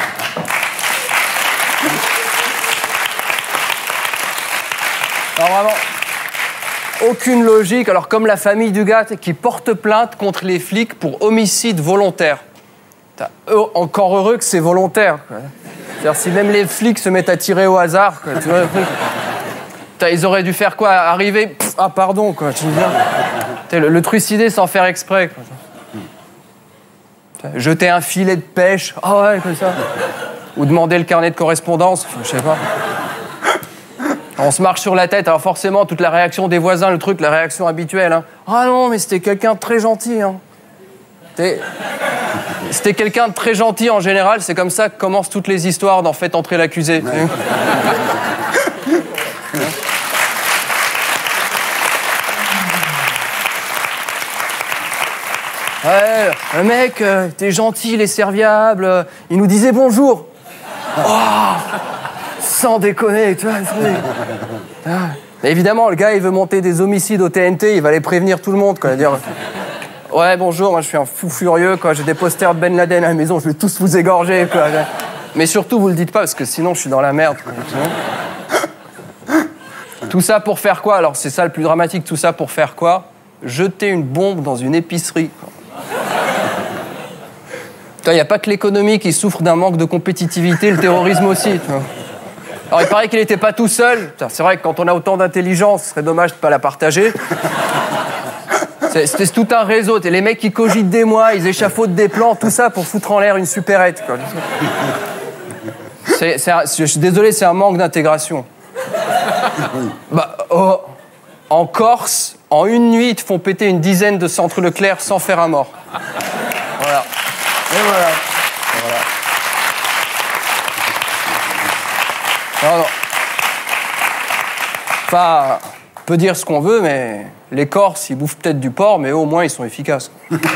[SPEAKER 2] Alors vraiment, aucune logique. Alors comme la famille du gars qui porte plainte contre les flics pour homicide volontaire. Encore heureux que c'est volontaire, quoi. C'est-à-dire, si même les flics se mettent à tirer au hasard, quoi, tu vois, ils auraient dû faire quoi? Arriver, pff, ah pardon, quoi, tu viens. Le, le trucider sans faire exprès, quoi. Jeter un filet de pêche, ah oh ouais, comme ça. Ou demander le carnet de correspondance, je sais pas. On se marche sur la tête, alors forcément, toute la réaction des voisins, le truc, la réaction habituelle, hein. Ah non, mais c'était quelqu'un de très gentil, hein. T'es... C'était quelqu'un de très gentil en général, c'est comme ça que commencent toutes les histoires d'en fait entrer l'accusé. Ouais. Ouais, un mec, euh, t'es gentil, il est serviable, euh, il nous disait bonjour. Oh, sans déconner, tu vois. Ah. Mais évidemment, le gars, il veut monter des homicides au T N T, il va aller prévenir tout le monde, quoi. Dire, ouais, bonjour, moi je suis un fou furieux, quoi. J'ai des posters de Ben Laden à la maison, je vais tous vous égorger, quoi. Mais surtout, vous le dites pas, parce que sinon, je suis dans la merde, quoi. Tout ça pour faire quoi? Alors, c'est ça le plus dramatique, tout ça pour faire quoi? Jeter une bombe dans une épicerie, quoi. Il n'y a pas que l'économie qui souffre d'un manque de compétitivité, le terrorisme aussi, tu vois. Alors, il paraît qu'il n'était pas tout seul. C'est vrai que quand on a autant d'intelligence, ce serait dommage de ne pas la partager. C'est, c'est tout un réseau. Et les mecs qui cogitent des mois, ils échafaudent des plans, tout ça pour foutre en l'air une supérette, quoi. C'est, c'est un, je suis désolé, c'est un manque d'intégration. Bah, oh, en Corse, en une nuit, ils te font péter une dizaine de centres Leclerc sans faire un mort. Voilà. Et voilà. Voilà. Non, non. Enfin, on peut dire ce qu'on veut, mais les Corses, ils bouffent peut-être du porc, mais au moins, ils sont efficaces.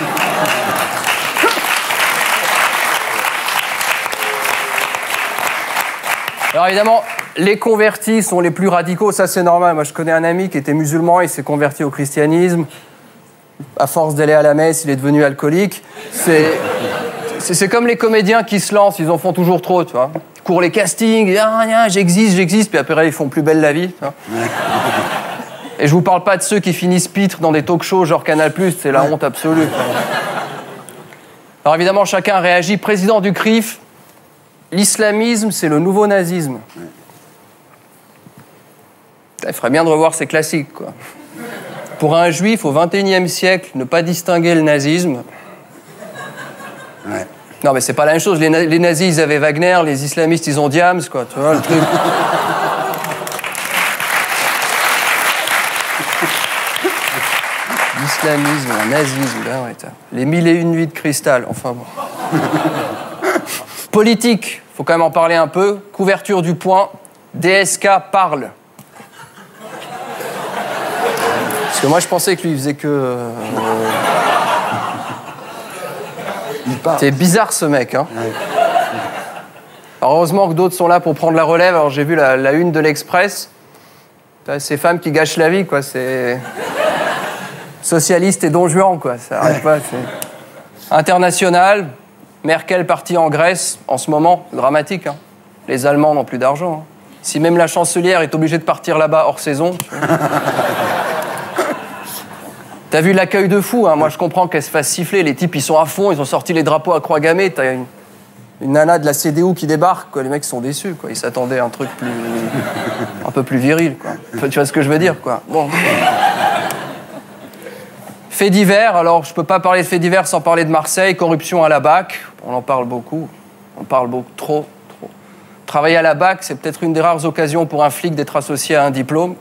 [SPEAKER 2] Alors évidemment, les convertis sont les plus radicaux, ça c'est normal. Moi, je connais un ami qui était musulman, il s'est converti au christianisme. À force d'aller à la messe, il est devenu alcoolique. C'est... C'est, c'est comme les comédiens qui se lancent, ils en font toujours trop, tu vois. Ils courent les castings, ah, ah, j'existe, j'existe, puis après ils font plus belle la vie. Tu vois. Et je vous parle pas de ceux qui finissent pitre dans des talk-shows genre Canal plus, c'est la honte absolue. Alors évidemment, chacun réagit. Président du C R I F, l'islamisme, c'est le nouveau nazisme. Il ferait bien de revoir ces classiques, quoi. Pour un juif au vingt et unième siècle, ne pas distinguer le nazisme...
[SPEAKER 1] Ouais.
[SPEAKER 2] Non, mais c'est pas la même chose. Les, na- les nazis, ils avaient Wagner, les islamistes, ils ont Diams, quoi. Tu vois, le truc. L'islamisme, le nazisme, là, ouais, les mille et une nuits de cristal, enfin bon. Politique, faut quand même en parler un peu. Couverture du Point, D S K parle. Parce que moi, je pensais que lui, il faisait que... Euh, C'est bizarre ce mec, hein.
[SPEAKER 1] Ouais.
[SPEAKER 2] Alors, heureusement que d'autres sont là pour prendre la relève. Alors j'ai vu la, la une de l'Express. Ces femmes qui gâchent la vie, quoi. C'est socialiste et Don Juan, quoi. Ça arrête pas. C'est... International. Merkel partie en Grèce en ce moment, dramatique, hein. Les Allemands n'ont plus d'argent, hein. Si même la chancelière est obligée de partir là-bas hors saison. T'as vu l'accueil de fou, hein. Moi je comprends qu'elle se fasse siffler, les types ils sont à fond, ils ont sorti les drapeaux à croix gammée, t'as une, une nana de la C D U qui débarque, quoi. Les mecs sont déçus, quoi. Ils s'attendaient à un truc plus... un peu plus viril, quoi. Enfin, tu vois ce que je veux dire, quoi. Bon. Faits divers, alors je peux pas parler de faits divers sans parler de Marseille, corruption à la B A C, on en parle beaucoup, on parle beaucoup, trop, trop. Travailler à la B A C, c'est peut-être une des rares occasions pour un flic d'être associé à un diplôme.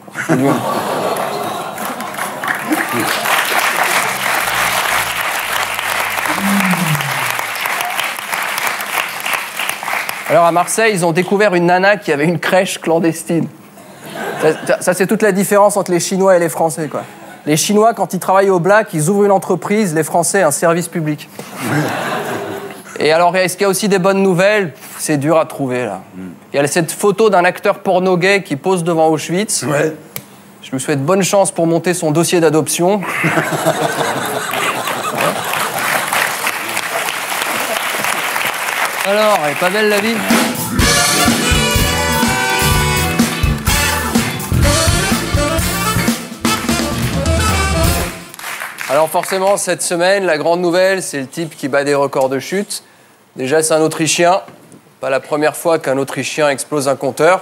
[SPEAKER 2] Alors à Marseille, ils ont découvert une nana qui avait une crèche clandestine. Ça, ça, c'est toute la différence entre les Chinois et les Français, quoi. Les Chinois, quand ils travaillent au black, ils ouvrent une entreprise, les Français, un service public. Et alors, est-ce qu'il y a aussi des bonnes nouvelles? C'est dur à trouver, là. Il y a cette photo d'un acteur porno gay qui pose devant Auschwitz.
[SPEAKER 1] Ouais.
[SPEAKER 2] Je lui souhaite bonne chance pour monter son dossier d'adoption. Alors, elle est pas belle la vie? Alors forcément, cette semaine, la grande nouvelle, c'est le type qui bat des records de chute. Déjà, c'est un Autrichien. Pas la première fois qu'un Autrichien explose un compteur.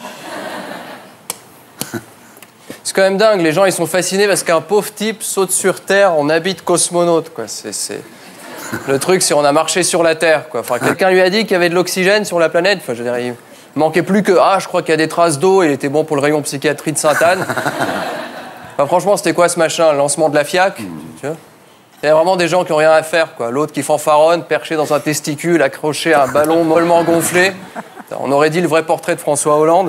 [SPEAKER 2] C'est quand même dingue, les gens ils sont fascinés parce qu'un pauvre type saute sur Terre en habit de cosmonaute, quoi. C'est, c'est... Le truc, c'est on a marché sur la Terre, quoi. Enfin, quelqu'un lui a dit qu'il y avait de l'oxygène sur la planète. Enfin, je veux dire, il manquait plus que ah, je crois qu'il y a des traces d'eau. Il était bon pour le rayon psychiatrie de Sainte-Anne. Enfin, franchement, c'était quoi ce machin? Le lancement de la F I A C, tu vois? Il y a vraiment des gens qui n'ont rien à faire, quoi. L'autre qui fanfaronne, perché dans un testicule, accroché à un ballon mollement gonflé. On aurait dit le vrai portrait de François Hollande.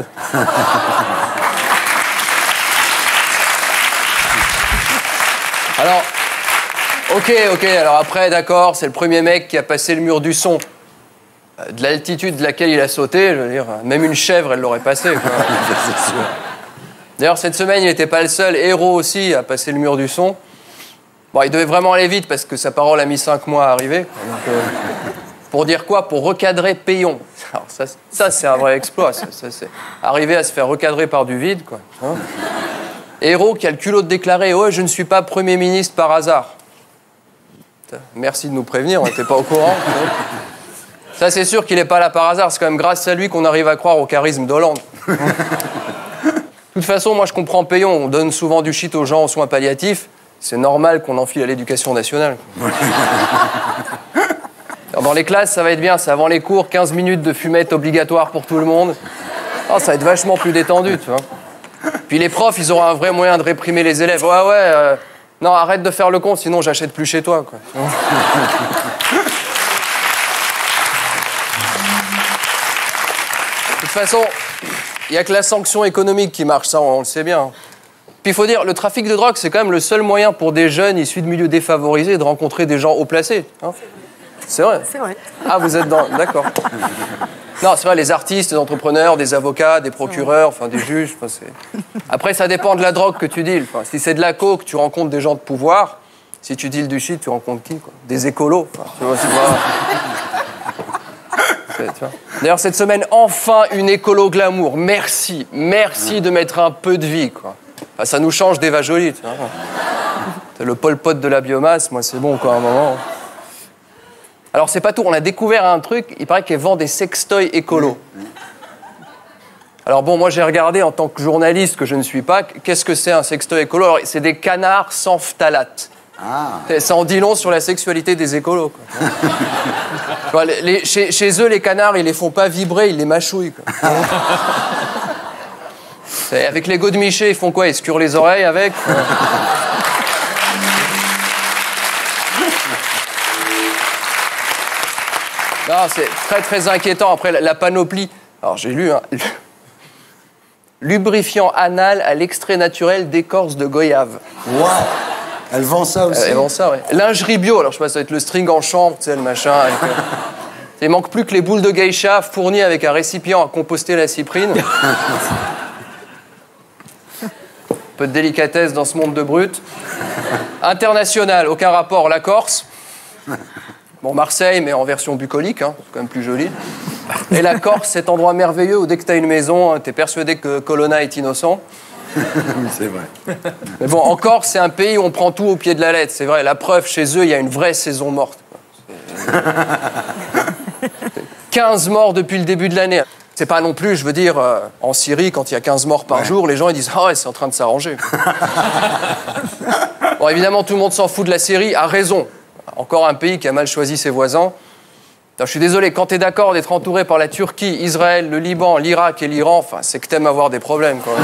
[SPEAKER 2] Alors, ok, ok, alors après, d'accord, c'est le premier mec qui a passé le mur du son. De l'altitude de laquelle il a sauté, je veux dire, même une chèvre, elle l'aurait passé, quoi. C'est sûr. D'ailleurs, cette semaine, il n'était pas le seul. Héros aussi a passé le mur du son. Bon, il devait vraiment aller vite parce que sa parole a mis cinq mois à arriver. Donc, euh, pour dire quoi? Pour recadrer Payon. Alors ça, ça c'est un vrai exploit. Ça, ça, c'est arriver à se faire recadrer par du vide, quoi. Hein? Héros qui a le culot de déclarer « Oh, je ne suis pas Premier ministre par hasard ». Merci de nous prévenir, on n'était pas au courant. Ça, c'est sûr qu'il n'est pas là par hasard. C'est quand même grâce à lui qu'on arrive à croire au charisme d'Hollande. De toute façon, moi, je comprends Payon. On donne souvent du shit aux gens en soins palliatifs. C'est normal qu'on enfile à l'éducation nationale. Alors, dans les classes, ça va être bien. C'est avant les cours, quinze minutes de fumette obligatoire pour tout le monde. Oh, ça va être vachement plus détendu, tu vois. Puis les profs, ils auront un vrai moyen de réprimer les élèves. Ouais, ouais, euh, non, arrête de faire le con, sinon j'achète plus chez toi, quoi. De toute façon, il n'y a que la sanction économique qui marche, ça, on le sait bien. Puis il faut dire, le trafic de drogue, c'est quand même le seul moyen pour des jeunes issus de milieux défavorisés de rencontrer des gens haut placés. Hein. C'est vrai.
[SPEAKER 3] C'est vrai.
[SPEAKER 2] Ah, vous êtes dans... D'accord. Non, c'est vrai, les artistes, les entrepreneurs, des avocats, des procureurs, enfin des juges. Enfin, c'est... Après, ça dépend de la drogue que tu deals. Enfin, si c'est de la coke, tu rencontres des gens de pouvoir. Si tu deals du shit, tu rencontres qui, quoi? Des écolos. Enfin, tu vois, c'est pas... D'ailleurs, cette semaine, enfin une écolo glamour. Merci, merci de mettre un peu de vie, quoi. Enfin, ça nous change d'Eva Joly. Tu vois. Le Pol Pot de la biomasse, moi, c'est bon, quoi, à un moment. Alors, c'est pas tout. On a découvert un truc. Il paraît qu'elle vend des sextoys écolos. Alors, bon, moi, j'ai regardé en tant que journaliste, que je ne suis pas, qu'est-ce que c'est un sextoy écolo? Alors, c'est des canards sans phtalate. Ah. Ça en dit long sur la sexualité des écolos, quoi. Enfin, les, les, chez, chez eux, les canards, ils les font pas vibrer, ils les mâchouillent, quoi. Avec les Godemiché, ils font quoi? Ils se curent les oreilles avec? Non, c'est très, très inquiétant. Après, la, la panoplie... Alors, j'ai lu, hein, lubrifiant anal à l'extrait naturel d'écorce de goyave.
[SPEAKER 1] Waouh! Elle vend ça aussi?
[SPEAKER 2] Elle vend ça, oui. Lingerie bio, alors je sais pas, ça va être le string en chambre, tu sais, le machin. Avec, euh... Il manque plus que les boules de geisha fournies avec un récipient à composter la cyprine. Un peu de délicatesse dans ce monde de brut. International, aucun rapport, la Corse. Bon, Marseille, mais en version bucolique, hein, c'est quand même plus joli. Et la Corse, cet endroit merveilleux où dès que t'as une maison, hein, t'es persuadé que Colonna est innocent.
[SPEAKER 1] C'est vrai.
[SPEAKER 2] Mais bon, en Corse, c'est un pays où on prend tout au pied de la lettre. C'est vrai, la preuve, chez eux, il y a une vraie saison morte. quinze morts depuis le début de l'année. C'est pas non plus, je veux dire, euh, en Syrie, quand il y a quinze morts par ouais. jour, les gens ils disent « Ah ouais, c'est en train de s'arranger. » Bon, évidemment, tout le monde s'en fout de la Syrie, a raison. Encore un pays qui a mal choisi ses voisins. Alors, je suis désolé, quand t'es d'accord d'être entouré par la Turquie, Israël, le Liban, l'Irak et l'Iran, enfin, c'est que t'aimes avoir des problèmes, quoi.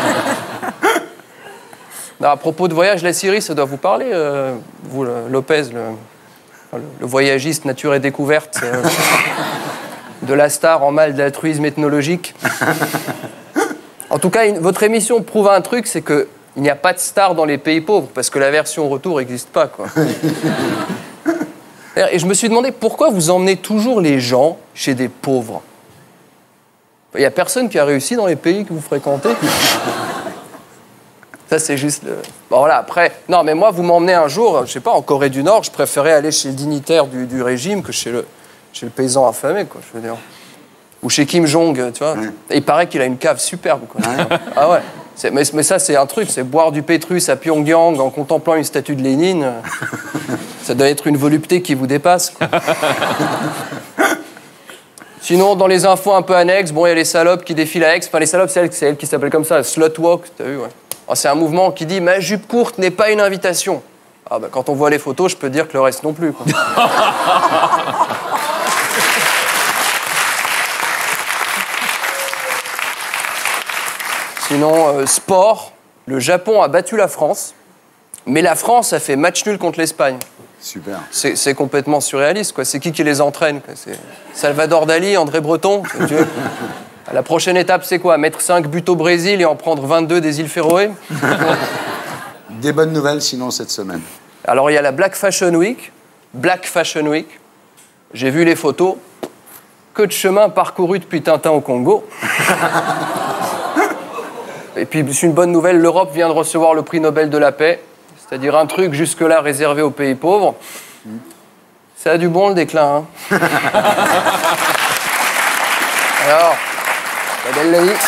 [SPEAKER 2] Non, à propos de voyage, la Syrie, ça doit vous parler, euh, vous, le, Lopez, le, le, le voyagiste nature et découverte euh, de la star en mal d'altruisme ethnologique. En tout cas, une, votre émission prouve un truc, c'est qu'il n'y a pas de star dans les pays pauvres, parce que la version retour n'existe pas, quoi. Et je me suis demandé pourquoi vous emmenez toujours les gens chez des pauvres. Il n'y a personne qui a réussi dans les pays que vous fréquentez. Ça, c'est juste le... Bon, voilà, après... Non, mais moi, vous m'emmenez un jour, je sais pas, en Corée du Nord, je préférais aller chez le dignitaire du, du régime que chez le, chez le paysan affamé, quoi, je veux dire. Ou chez Kim Jong, tu vois. Ouais. Et il paraît qu'il a une cave superbe, quoi. Ouais. Ah ouais. C'est, mais, mais ça, c'est un truc, c'est boire du Pétrus à Pyongyang en contemplant une statue de Lénine. Ça doit être une volupté qui vous dépasse, quoi. Sinon, dans les infos un peu annexes, bon, il y a les salopes qui défilent à Aix. Enfin, les salopes, c'est elle, c'est elle qui s'appelle comme ça, Slut Walk, t'as vu, ouais. Oh, c'est un mouvement qui dit « Ma jupe courte n'est pas une invitation ». Ah bah, quand on voit les photos, je peux dire que le reste non plus, quoi. Sinon, euh, sport, le Japon a battu la France, mais la France a fait match nul contre l'Espagne.
[SPEAKER 1] Super.
[SPEAKER 2] C'est, c'est complètement surréaliste, quoi. C'est qui qui les entraîne, quoi? C'est Salvador Dali, André Breton, tu veux. La prochaine étape, c'est quoi? Mettre cinq buts au Brésil et en prendre vingt-deux des îles Féroé?
[SPEAKER 1] Des bonnes nouvelles, sinon, cette semaine.
[SPEAKER 2] Alors, il y a la Black Fashion Week. Black Fashion Week. J'ai vu les photos. Que de chemin parcouru depuis Tintin au Congo. Et puis, c'est une bonne nouvelle, l'Europe vient de recevoir le prix Nobel de la paix, c'est-à-dire un truc jusque-là réservé aux pays pauvres. Ça a du bon, le déclin, hein. Alors, la belle la vie.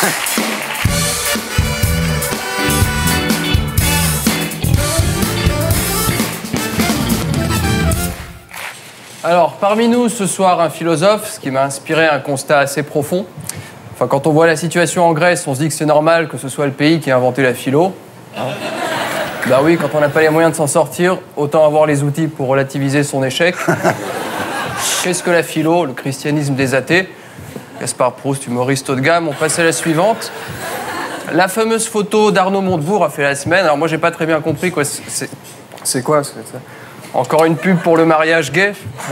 [SPEAKER 2] Alors, parmi nous, ce soir, un philosophe, ce qui m'a inspiré un constat assez profond. Enfin, quand on voit la situation en Grèce, on se dit que c'est normal que ce soit le pays qui a inventé la philo. Hein. Bah oui, quand on n'a pas les moyens de s'en sortir, autant avoir les outils pour relativiser son échec. Qu'est-ce que la philo? Le christianisme des athées. Gaspard Proust, humoriste haut de gamme. On passe à la suivante. La fameuse photo d'Arnaud Montebourg a fait la semaine. Alors moi, j'ai pas très bien compris quoi. C'est, c'est quoi c'est ça? Encore une pub pour le mariage gay, hein.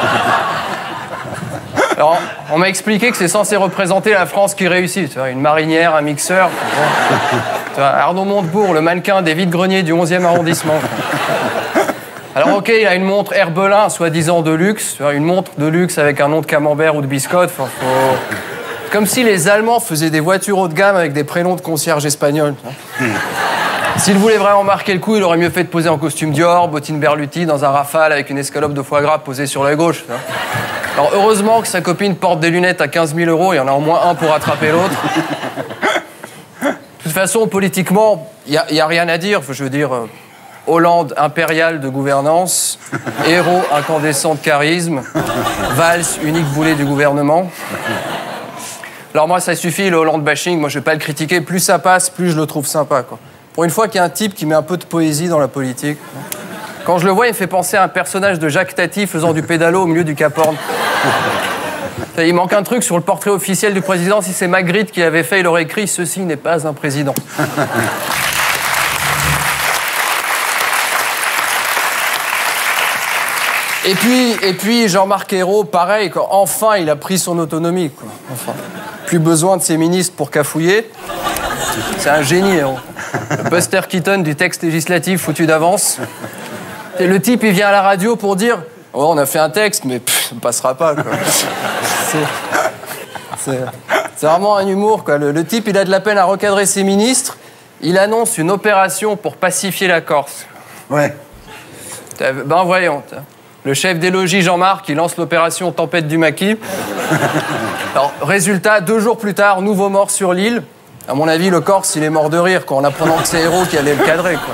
[SPEAKER 2] Alors, on m'a expliqué que c'est censé représenter la France qui réussit. Tu vois, une marinière, un mixeur. Tu vois, Arnaud Montebourg, le mannequin des vides-greniers du onzième arrondissement. Alors, ok, il a une montre Herbelin, soi-disant de luxe. Tu vois, une montre de luxe avec un nom de camembert ou de biscotte. Enfin, faut... Comme si les Allemands faisaient des voitures haut de gamme avec des prénoms de concierges espagnols. S'il voulait vraiment marquer le coup, il aurait mieux fait de poser en costume Dior, bottines Berluti, dans un Rafale avec une escalope de foie gras posée sur la gauche. Hein. Alors heureusement que sa copine porte des lunettes à quinze mille euros, il y en a au moins un pour attraper l'autre. De toute façon, politiquement, il n'y a, a rien à dire. Je veux dire, euh, Hollande impériale de gouvernance, héros incandescent de charisme, Valls unique boulet du gouvernement. Alors moi, ça suffit, le Hollande bashing, moi je vais pas le critiquer. Plus ça passe, plus je le trouve sympa, quoi. Pour une fois qu'il y a un type qui met un peu de poésie dans la politique. Quand je le vois, il me fait penser à un personnage de Jacques Tati faisant du pédalo au milieu du Cap Horn. Il manque un truc sur le portrait officiel du président. Si c'est Magritte qui l'avait fait, il aurait écrit « Ceci n'est pas un président ». Et puis, et puis Jean-Marc Ayrault, pareil, quoi. Enfin, il a pris son autonomie, quoi. Enfin, plus besoin de ses ministres pour cafouiller. C'est un génie, Ayrault. Le Buster Keaton du texte législatif foutu d'avance. Et le type, il vient à la radio pour dire « Oh, on a fait un texte, mais pff, ça ne passera pas, quoi. » C'est, c'est, c'est vraiment un humour, quoi. Le, le type, il a de la peine à recadrer ses ministres. Il annonce une opération pour pacifier la Corse.
[SPEAKER 1] Ouais.
[SPEAKER 2] Ben voyons. Le chef des logis, Jean-Marc, il lance l'opération Tempête du Maquis. Alors, résultat, deux jours plus tard, nouveau mort sur l'île. À mon avis, le Corse, il est mort de rire, quoi, en apprenant que c'est Ayrault qui allait le cadrer, quoi.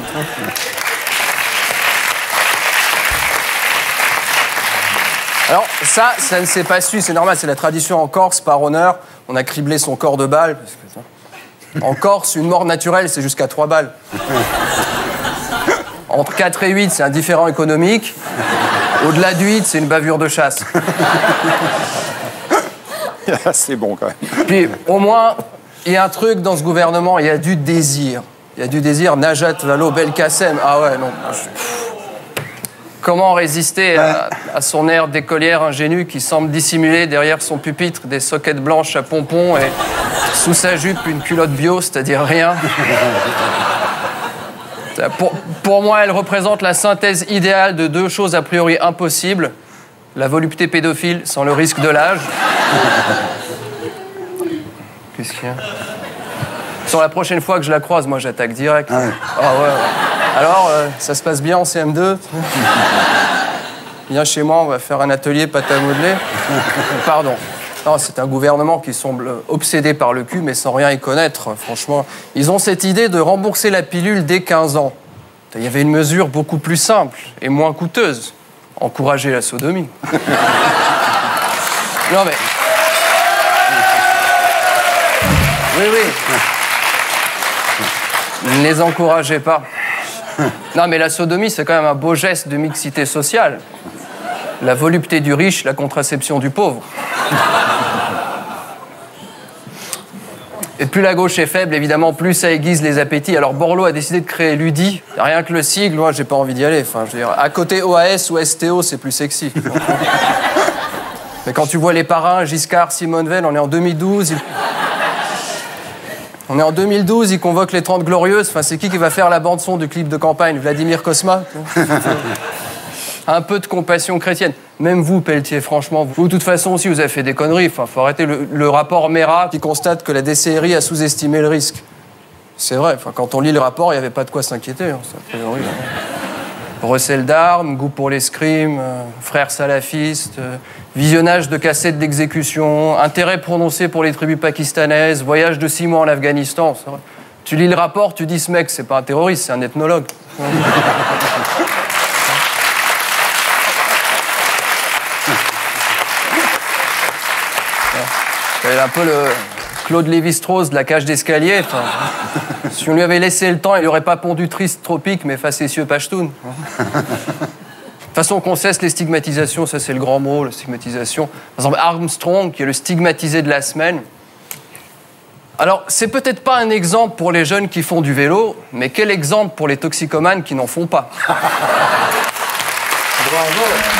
[SPEAKER 2] Alors, ça, ça ne s'est pas su, c'est normal, c'est la tradition en Corse, par honneur. On a criblé son corps de balles. Parce que, en Corse, une mort naturelle, c'est jusqu'à trois balles. Entre quatre et huit, c'est un différend économique. Au-delà du huit, c'est une bavure de chasse.
[SPEAKER 1] C'est bon, quand même.
[SPEAKER 2] Puis, au moins, il y a un truc dans ce gouvernement, il y a du désir. Il y a du désir, Najat Vallaud-Belkacem. Ah ouais, non. Comment résister à, à son air d'écolière ingénue qui semble dissimuler derrière son pupitre des soquettes blanches à pompons et sous sa jupe une culotte bio, c'est-à-dire rien. Pour, pour moi, elle représente la synthèse idéale de deux choses a priori impossibles. La volupté pédophile sans le risque de l'âge. Qu'est-ce qu'il y a? Sur la prochaine fois que je la croise, moi, j'attaque direct. Ah ouais. Ah ouais, ouais. Alors, euh, ça se passe bien en C M deux? Viens chez moi, on va faire un atelier pâte à modeler. Pardon. Non, c'est un gouvernement qui semble obsédé par le cul, mais sans rien y connaître, franchement. Ils ont cette idée de rembourser la pilule dès quinze ans. Il y avait une mesure beaucoup plus simple et moins coûteuse. Encourager la sodomie. Non, mais... Oui, oui. Ne les encouragez pas. Non, mais la sodomie, c'est quand même un beau geste de mixité sociale. La volupté du riche, la contraception du pauvre. Et plus la gauche est faible, évidemment, plus ça aiguise les appétits. Alors Borloo a décidé de créer l'U D I. Rien que le sigle, moi, j'ai pas envie d'y aller. Enfin, je veux dire, à côté O A S ou S T O, c'est plus sexy. Mais quand tu vois les parrains, Giscard, Simone Veil, on est en deux mille douze... Il... On est en deux mille douze, ils convoquent les trente Glorieuses. Enfin, c'est qui qui va faire la bande-son du clip de campagne? Vladimir Cosma? Un peu de compassion chrétienne. Même vous, Pelletier, franchement, vous, de toute façon aussi, vous avez fait des conneries. Enfin, faut arrêter le, le rapport Mera qui constate que la D C R I a sous-estimé le risque. C'est vrai, enfin, quand on lit le rapport, il n'y avait pas de quoi s'inquiéter, hein, a priori. Hein. Recel d'armes, goût pour l'escrime, euh, frères salafistes, euh, visionnage de cassettes d'exécution, intérêt prononcé pour les tribus pakistanaises, voyage de six mois en Afghanistan. C'est vrai. Tu lis le rapport, tu dis ce mec, c'est pas un terroriste, c'est un ethnologue. C'est un peu le Claude Lévi-Strauss de la cage d'escalier. Enfin, si on lui avait laissé le temps, il n'aurait pas pondu triste tropique, mais facétieux Pashtun. De toute façon, qu'on cesse les stigmatisations, ça c'est le grand mot, la stigmatisation. Par exemple, Armstrong, qui est le stigmatisé de la semaine. Alors, c'est peut-être pas un exemple pour les jeunes qui font du vélo, mais quel exemple pour les toxicomanes qui n'en font pas.
[SPEAKER 1] Bravo.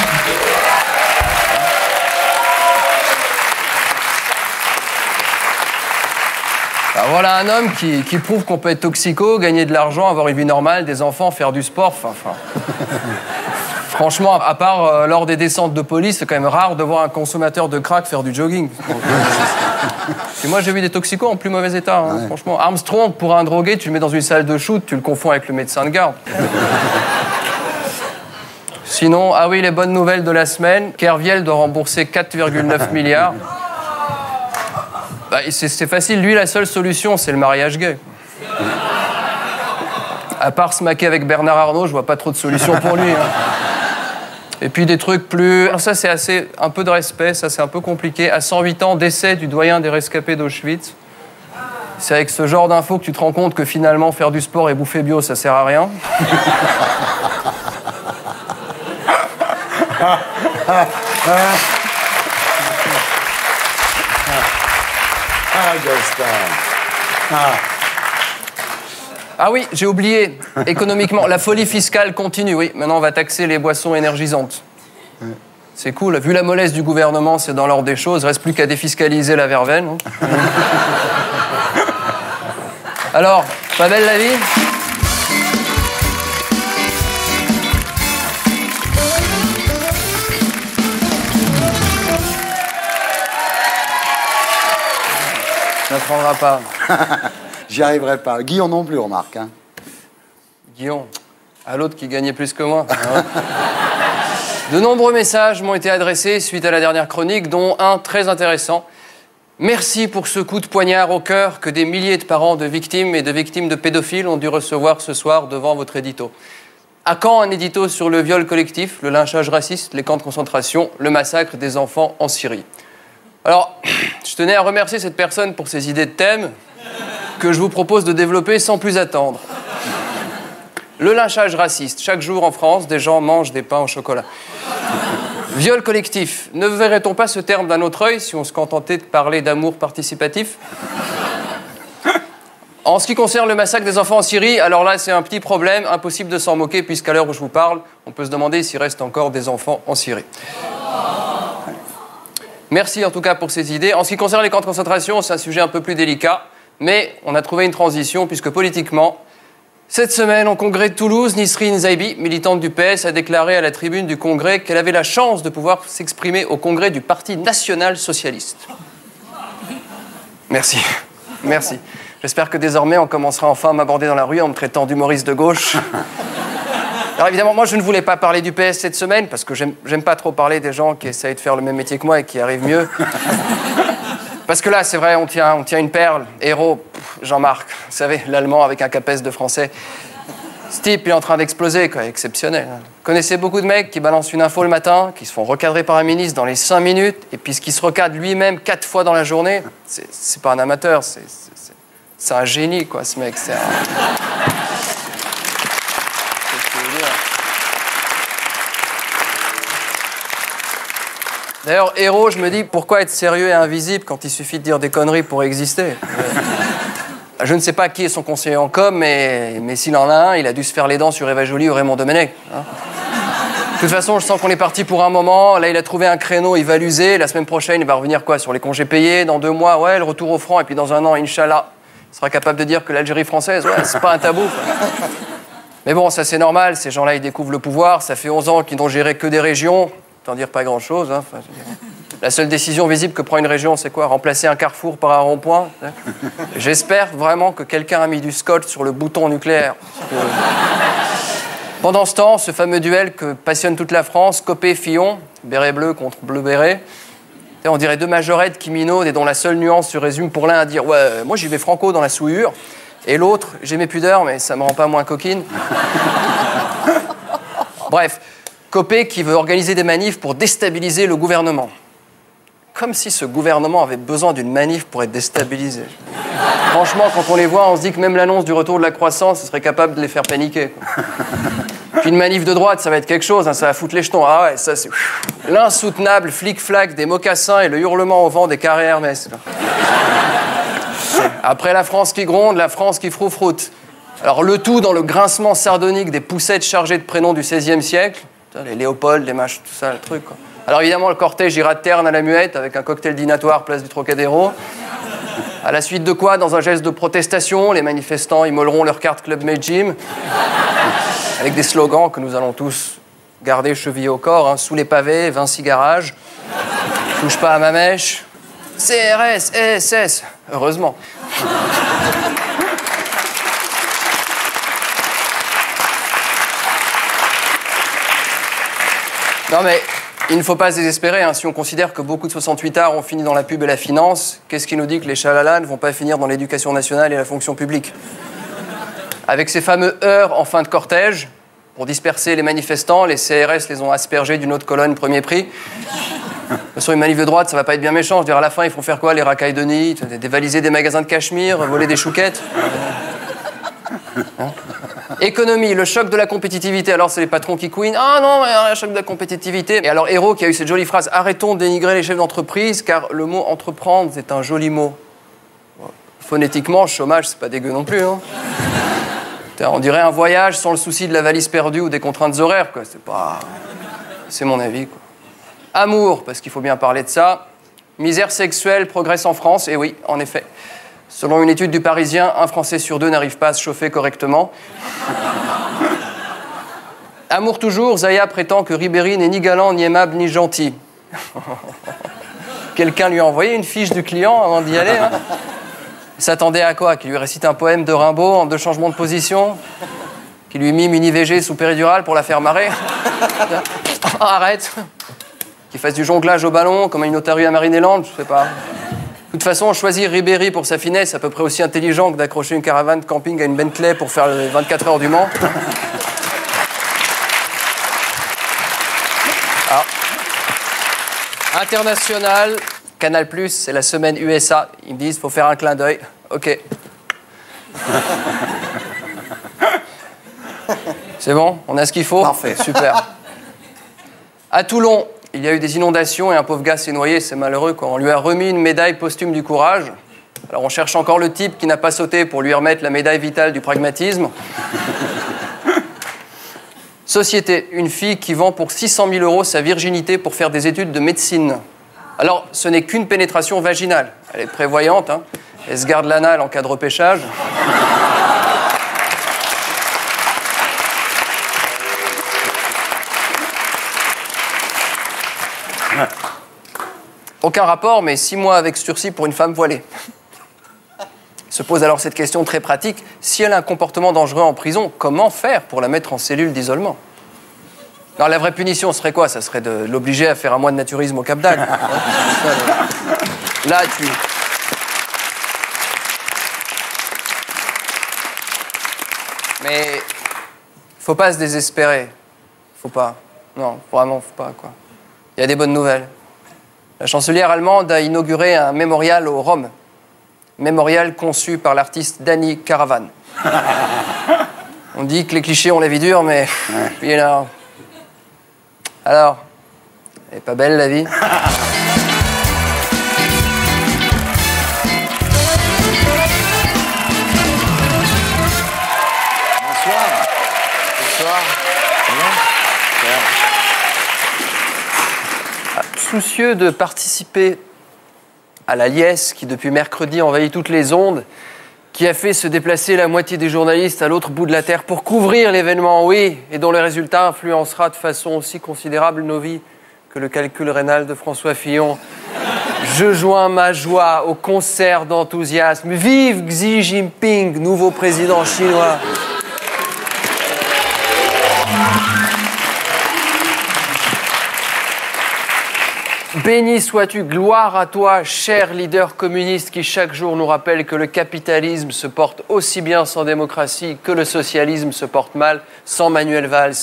[SPEAKER 2] Alors voilà un homme qui, qui prouve qu'on peut être toxico, gagner de l'argent, avoir une vie normale, des enfants, faire du sport, enfin... enfin... Franchement, à part euh, lors des descentes de police, c'est quand même rare de voir un consommateur de crack faire du jogging. Donc, euh, et moi, j'ai vu des toxicos en plus mauvais état, hein, ouais. Franchement. Armstrong, pour un drogué, tu le mets dans une salle de shoot, tu le confonds avec le médecin de garde. Sinon, ah oui, les bonnes nouvelles de la semaine, Kerviel doit rembourser quatre virgule neuf milliards. Bah, c'est facile, lui, la seule solution, c'est le mariage gay. À part se maquer avec Bernard Arnault, je vois pas trop de solutions pour lui. Hein. Et puis des trucs plus... Alors ça, c'est assez... un peu de respect, ça, c'est un peu compliqué. À cent huit ans, décès du doyen des rescapés d'Auschwitz. C'est avec ce genre d'infos que tu te rends compte que finalement, faire du sport et bouffer bio, ça sert à rien.
[SPEAKER 1] Ah, Gaston. Ah.
[SPEAKER 2] Ah oui, j'ai oublié. Économiquement, la folie fiscale continue, oui. Maintenant, on va taxer les boissons énergisantes. Ouais. C'est cool. Vu la mollesse du gouvernement, c'est dans l'ordre des choses. Il ne reste plus qu'à défiscaliser la verveine. Hein. Alors, pas belle la vie ? Ça ne prendra pas.
[SPEAKER 1] J'y arriverai pas. Guillaume non plus, remarque. Hein.
[SPEAKER 2] Guillaume, à l'autre qui gagnait plus que moi. De nombreux messages m'ont été adressés suite à la dernière chronique, dont un très intéressant. Merci pour ce coup de poignard au cœur que des milliers de parents de victimes et de victimes de pédophiles ont dû recevoir ce soir devant votre édito. À quand un édito sur le viol collectif, le lynchage raciste, les camps de concentration, le massacre des enfants en Syrie? Alors, je tenais à remercier cette personne pour ses idées de thème que je vous propose de développer sans plus attendre. Le lynchage raciste. Chaque jour en France, des gens mangent des pains au chocolat. Viol collectif. Ne verrait-on pas ce terme d'un autre œil si on se contentait de parler d'amour participatif? En ce qui concerne le massacre des enfants en Syrie, alors là, c'est un petit problème, impossible de s'en moquer, puisqu'à l'heure où je vous parle, on peut se demander s'il reste encore des enfants en Syrie. Merci en tout cas pour ces idées. En ce qui concerne les camps de concentration, c'est un sujet un peu plus délicat, mais on a trouvé une transition, puisque politiquement, cette semaine, au congrès de Toulouse, Nisrine Zaibi, militante du P S, a déclaré à la tribune du congrès qu'elle avait la chance de pouvoir s'exprimer au congrès du Parti national socialiste. Merci. Merci. J'espère que désormais, on commencera enfin à m'aborder dans la rue en me traitant d'humoriste de gauche. Alors évidemment, moi, je ne voulais pas parler du P S cette semaine, parce que j'aime, j'aime pas trop parler des gens qui essayent de faire le même métier que moi et qui arrivent mieux. Parce que là, c'est vrai, on tient, on tient une perle. Héros, Jean-Marc, vous savez, l'allemand avec un capes de français. Ce type, il est en train d'exploser, quoi, exceptionnel. Vous connaissez beaucoup de mecs qui balancent une info le matin, qui se font recadrer par un ministre dans les cinq minutes, et puis ce qui se recadre lui-même quatre fois dans la journée, c'est, c'est pas un amateur, c'est, c'est, c'est un génie, quoi, ce mec. C'est un... D'ailleurs, héros, je me dis, pourquoi être sérieux et invisible quand il suffit de dire des conneries pour exister? Je ne sais pas qui est son conseiller en com, mais, mais s'il en a un, il a dû se faire les dents sur Eva Joly ou Raymond Domenech. Hein. De toute façon, je sens qu'on est parti pour un moment. Là, il a trouvé un créneau, il va l'user. La semaine prochaine, il va revenir quoi? Sur les congés payés. Dans deux mois, ouais, le retour au franc. Et puis dans un an, Inch'Allah, il sera capable de dire que l'Algérie française, ouais, c'est pas un tabou. Quoi. Mais bon, ça c'est normal. Ces gens-là, ils découvrent le pouvoir. Ça fait onze ans qu'ils n'ont géré que des régions. Tant dire pas grand-chose. Hein. Enfin, La seule décision visible que prend une région, c'est quoi? Remplacer un carrefour par un rond-point? J'espère vraiment que quelqu'un a mis du scotch sur le bouton nucléaire. Que... Pendant ce temps, ce fameux duel que passionne toute la France, Copé-Fillon, béret bleu contre bleu béret, on dirait deux majorettes qui minaudent et dont la seule nuance se résume pour l'un à dire « Ouais, moi j'y vais franco dans la souillure » et l'autre « J'ai mes pudeurs, mais ça me rend pas moins coquine. » Bref, Copé qui veut organiser des manifs pour déstabiliser le gouvernement. Comme si ce gouvernement avait besoin d'une manif pour être déstabilisé. Franchement, quand on les voit, on se dit que même l'annonce du retour de la croissance serait capable de les faire paniquer, quoi. Puis une manif de droite, ça va être quelque chose, hein, ça va foutre les jetons. Ah ouais, ça c'est l'insoutenable flic-flac des mocassins et le hurlement au vent des carrés Hermès. Après la France qui gronde, la France qui froufroute. Alors le tout dans le grincement sardonique des poussettes chargées de prénoms du seizième siècle. Les Léopold, les mâches, tout ça, le truc, quoi. Alors évidemment, le cortège ira de Terne à la Muette avec un cocktail dînatoire place du Trocadéro. À la suite de quoi, dans un geste de protestation, les manifestants immoleront leur carte Club Med Gym avec des slogans que nous allons tous garder chevillés au corps, hein. Sous les pavés, Vinci Garage, touche pas à ma mèche, C R S, E S S, heureusement. Non mais, il ne faut pas se désespérer, hein. Si on considère que beaucoup de soixante-huit ards ont fini dans la pub et la finance, qu'est-ce qui nous dit que les chalalas ne vont pas finir dans l'éducation nationale et la fonction publique? Avec ces fameux heurts en fin de cortège, pour disperser les manifestants, les C R S les ont aspergés d'une autre colonne premier prix. De toute façon, une manif de droite, ça va pas être bien méchant. Je veux dire, à la fin, ils font faire quoi? Les racailles de nid, dévaliser des magasins de cachemire, voler des chouquettes. Hein? Économie, le choc de la compétitivité. Alors, c'est les patrons qui couinent. Ah non, le choc de la compétitivité. Et alors, Hérault qui a eu cette jolie phrase, arrêtons de dénigrer les chefs d'entreprise, car le mot entreprendre, c'est un joli mot. Phonétiquement, chômage, c'est pas dégueu non plus, hein. On dirait un voyage sans le souci de la valise perdue ou des contraintes horaires, quoi. C'est pas... C'est mon avis, quoi. Amour, parce qu'il faut bien parler de ça. Misère sexuelle progresse en France, et oui, en effet. Selon une étude du Parisien, un Français sur deux n'arrive pas à se chauffer correctement. Amour toujours, Zaya prétend que Ribéry n'est ni galant, ni aimable, ni gentil. Quelqu'un lui a envoyé une fiche du client avant d'y aller, hein. Il s'attendait à quoi? Qu'il lui récite un poème de Rimbaud en deux changements de position? Qu'il lui mime une I V G sous péridurale pour la faire marrer? Arrête! Qu'il fasse du jonglage au ballon comme une otarie à Marinelland, je sais pas. De toute façon, choisir Ribéry pour sa finesse, c'est à peu près aussi intelligent que d'accrocher une caravane de camping à une Bentley pour faire les vingt-quatre heures du Mans. Alors, international, Canal plus, c'est la semaine U S A. Ils me disent, faut faire un clin d'œil. Ok. C'est bon? On a ce qu'il faut?
[SPEAKER 1] Parfait.
[SPEAKER 2] Super. À Toulon, il y a eu des inondations et un pauvre gars s'est noyé, c'est malheureux, quoi. On lui a remis une médaille posthume du courage. Alors on cherche encore le type qui n'a pas sauté pour lui remettre la médaille vitale du pragmatisme. Société, une fille qui vend pour six cent mille euros sa virginité pour faire des études de médecine. Alors, ce n'est qu'une pénétration vaginale. Elle est prévoyante, hein. Elle se garde l'anal en cas de repêchage. Aucun rapport, mais six mois avec sursis pour une femme voilée. Se pose alors cette question très pratique. Si elle a un comportement dangereux en prison, comment faire pour la mettre en cellule d'isolement? Alors la vraie punition serait quoi? Ça serait de l'obliger à faire un mois de naturisme au Cap d'Agde. Là, tu... Mais faut pas se désespérer. Faut pas. Non, vraiment, faut pas, quoi. Il y a des bonnes nouvelles. La chancelière allemande a inauguré un mémorial au Rhum. Mémorial conçu par l'artiste Danny Caravan. On dit que les clichés ont la vie dure, mais... Puis alors... Alors, elle est pas belle, la vie?
[SPEAKER 1] Bonsoir. Bonsoir.
[SPEAKER 2] Soucieux de participer à la liesse qui, depuis mercredi, envahit toutes les ondes, qui a fait se déplacer la moitié des journalistes à l'autre bout de la Terre pour couvrir l'événement, oui, et dont le résultat influencera de façon aussi considérable nos vies que le calcul rénal de François Fillon. Je joins ma joie au concert d'enthousiasme. Vive Xi Jinping, nouveau président chinois. Béni sois-tu, gloire à toi, cher leader communiste qui chaque jour nous rappelle que le capitalisme se porte aussi bien sans démocratie que le socialisme se porte mal sans Manuel Valls.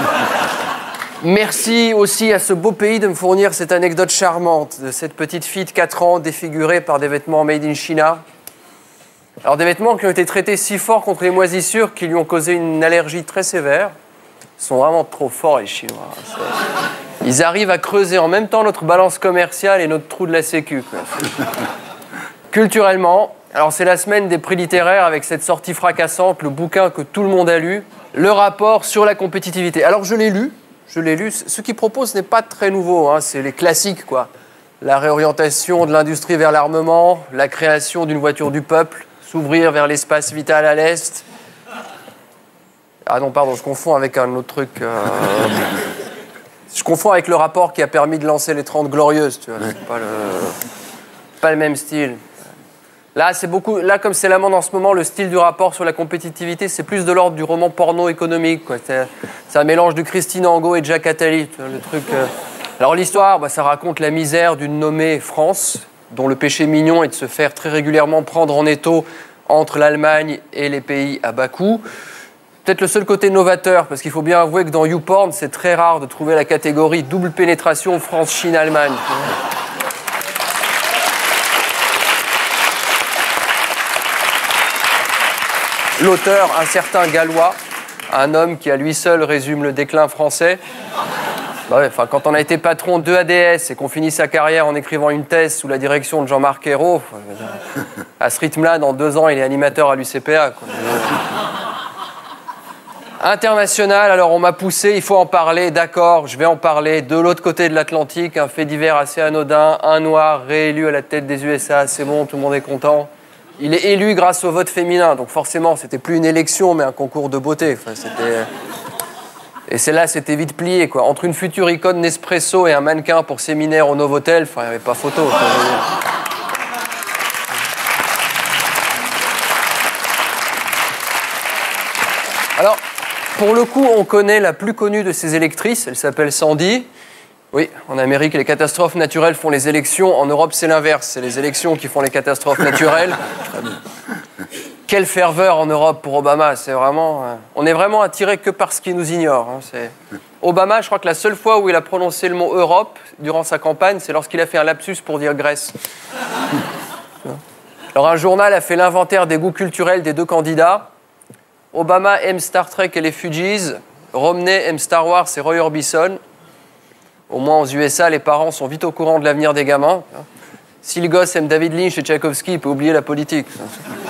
[SPEAKER 2] Merci aussi à ce beau pays de me fournir cette anecdote charmante de cette petite fille de quatre ans défigurée par des vêtements made in China. Alors des vêtements qui ont été traités si fort contre les moisissures qu'ils lui ont causé une allergie très sévère. Ils sont vraiment trop forts les Chinois. C'est... Ils arrivent à creuser en même temps notre balance commerciale et notre trou de la sécu, quoi. Culturellement, alors c'est la semaine des prix littéraires avec cette sortie fracassante, le bouquin que tout le monde a lu, le rapport sur la compétitivité. Alors je l'ai lu. Je l'ai lu. Ce qu'il propose n'est pas très nouveau, hein. C'est les classiques, quoi. La réorientation de l'industrie vers l'armement, la création d'une voiture du peuple, s'ouvrir vers l'espace vital à l'Est. Ah non, pardon, je confonds avec un autre truc. Euh... je confonds avec le rapport qui a permis de lancer les Trente Glorieuses, tu vois. C'est pas le... pas le même style. Là, c'est beaucoup. Là, comme c'est la mode en ce moment, le style du rapport sur la compétitivité, c'est plus de l'ordre du roman porno économique, quoi. C'est, c'est un mélange de Christine Angot et Jack Attali, tu vois, le truc. Euh... Alors l'histoire, bah, ça raconte la misère d'une nommée France, dont le péché mignon est de se faire très régulièrement prendre en étau entre l'Allemagne et les pays à bas coût. Peut-être le seul côté novateur, parce qu'il faut bien avouer que dans YouPorn, c'est très rare de trouver la catégorie double pénétration France-Chine-Allemagne. L'auteur, un certain Gallois, un homme qui à lui seul résume le déclin français. Bah ouais, enfin, quand on a été patron de A D S et qu'on finit sa carrière en écrivant une thèse sous la direction de Jean-Marc Ayrault, à ce rythme-là, dans deux ans, il est animateur à l'U C P A, quoi. International, alors on m'a poussé, il faut en parler, d'accord, je vais en parler. De l'autre côté de l'Atlantique, un fait divers assez anodin, un noir réélu à la tête des U S A, c'est bon, tout le monde est content. Il est élu grâce au vote féminin, donc forcément, c'était plus une élection, mais un concours de beauté. Enfin, c'était... Et c'est là, c'était vite plié, quoi. Entre une future icône Nespresso et un mannequin pour séminaire au Novotel, enfin, il n'y avait pas photo, quoi. Alors, pour le coup, on connaît la plus connue de ces électrices, elle s'appelle Sandy. Oui, en Amérique, les catastrophes naturelles font les élections. En Europe, c'est l'inverse. C'est les élections qui font les catastrophes naturelles. Quelle ferveur en Europe pour Obama. C'est vraiment... Euh, on est vraiment attiré que par ce qui nous ignore. Hein. C'est... Obama, je crois que la seule fois où il a prononcé le mot Europe durant sa campagne, c'est lorsqu'il a fait un lapsus pour dire Grèce. Alors, un journal a fait l'inventaire des goûts culturels des deux candidats. Obama aime Star Trek et les Fugees. Romney aime Star Wars et Roy Orbison. Au moins, aux U S A, les parents sont vite au courant de l'avenir des gamins. Si le gosse aime David Lynch et Tchaïkovski, il peut oublier la politique. De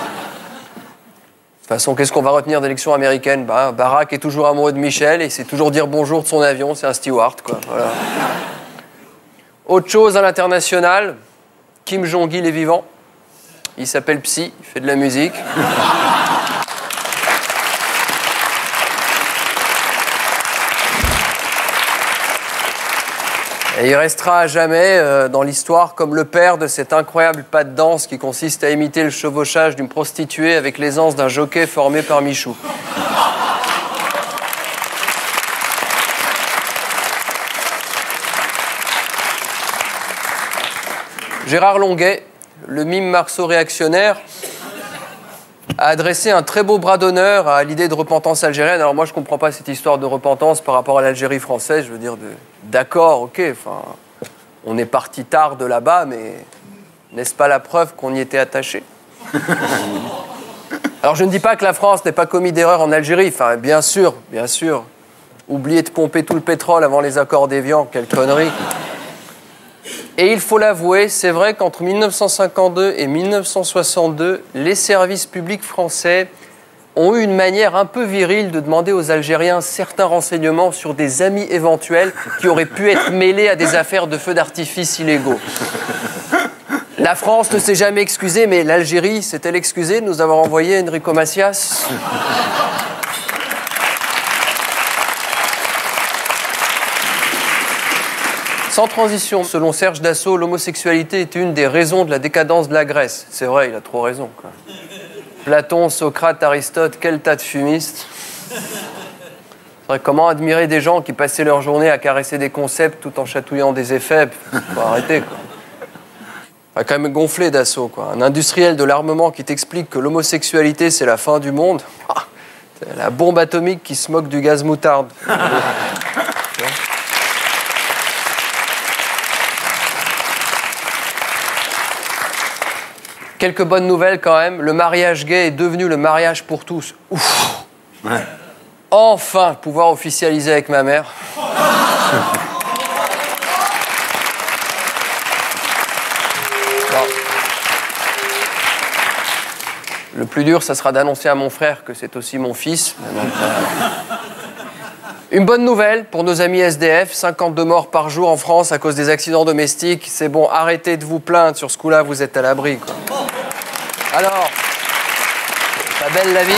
[SPEAKER 2] toute façon, qu'est-ce qu'on va retenir d'élection américaine ? Bah, Barack est toujours amoureux de Michelle et il sait toujours dire bonjour de son avion, c'est un steward, quoi. Voilà. Autre chose à l'international, Kim Jong-il est vivant. Il s'appelle Psy, il fait de la musique. Et il restera à jamais euh, dans l'histoire comme le père de cet incroyable pas de danse qui consiste à imiter le chevauchage d'une prostituée avec l'aisance d'un jockey formé par Michou. Gérard Longuet, le mime marxo-réactionnaire, a adressé un très beau bras d'honneur à l'idée de repentance algérienne. Alors moi, je ne comprends pas cette histoire de repentance par rapport à l'Algérie française. Je veux dire, de... d'accord, ok, enfin, on est parti tard de là-bas, mais n'est-ce pas la preuve qu'on y était attaché ? Alors je ne dis pas que la France n'ait pas commis d'erreur en Algérie. Enfin, bien sûr, bien sûr. Oublier de pomper tout le pétrole avant les accords d'Évian, quelle connerie. Et il faut l'avouer, c'est vrai qu'entre mille neuf cent cinquante-deux et mille neuf cent soixante-deux, les services publics français ont eu une manière un peu virile de demander aux Algériens certains renseignements sur des amis éventuels qui auraient pu être mêlés à des affaires de feux d'artifice illégaux. La France ne s'est jamais excusée, mais l'Algérie s'est-elle excusée de nous avoir envoyé Enrico Macias ? Sans transition, selon Serge Dassault, l'homosexualité est une des raisons de la décadence de la Grèce. C'est vrai, il a trop raison, quoi. Platon, Socrate, Aristote, quel tas de fumistes. C'est vrai, comment admirer des gens qui passaient leur journée à caresser des concepts tout en chatouillant des effets? Faut arrêter, quoi. Enfin, quand même gonflé Dassault, quoi. Un industriel de l'armement qui t'explique que l'homosexualité, c'est la fin du monde. Ah, c'est la bombe atomique qui se moque du gaz moutarde. Quelques bonnes nouvelles quand même. Le mariage gay est devenu le mariage pour tous. Ouf. Ouais. Enfin, pouvoir officialiser avec ma mère. Le plus dur, ça sera d'annoncer à mon frère que c'est aussi mon fils. Donc, euh... Une bonne nouvelle pour nos amis S D F, cinquante-deux morts par jour en France à cause des accidents domestiques. C'est bon, arrêtez de vous plaindre, sur ce coup-là, vous êtes à l'abri, quoi. Alors, pas belle la vie?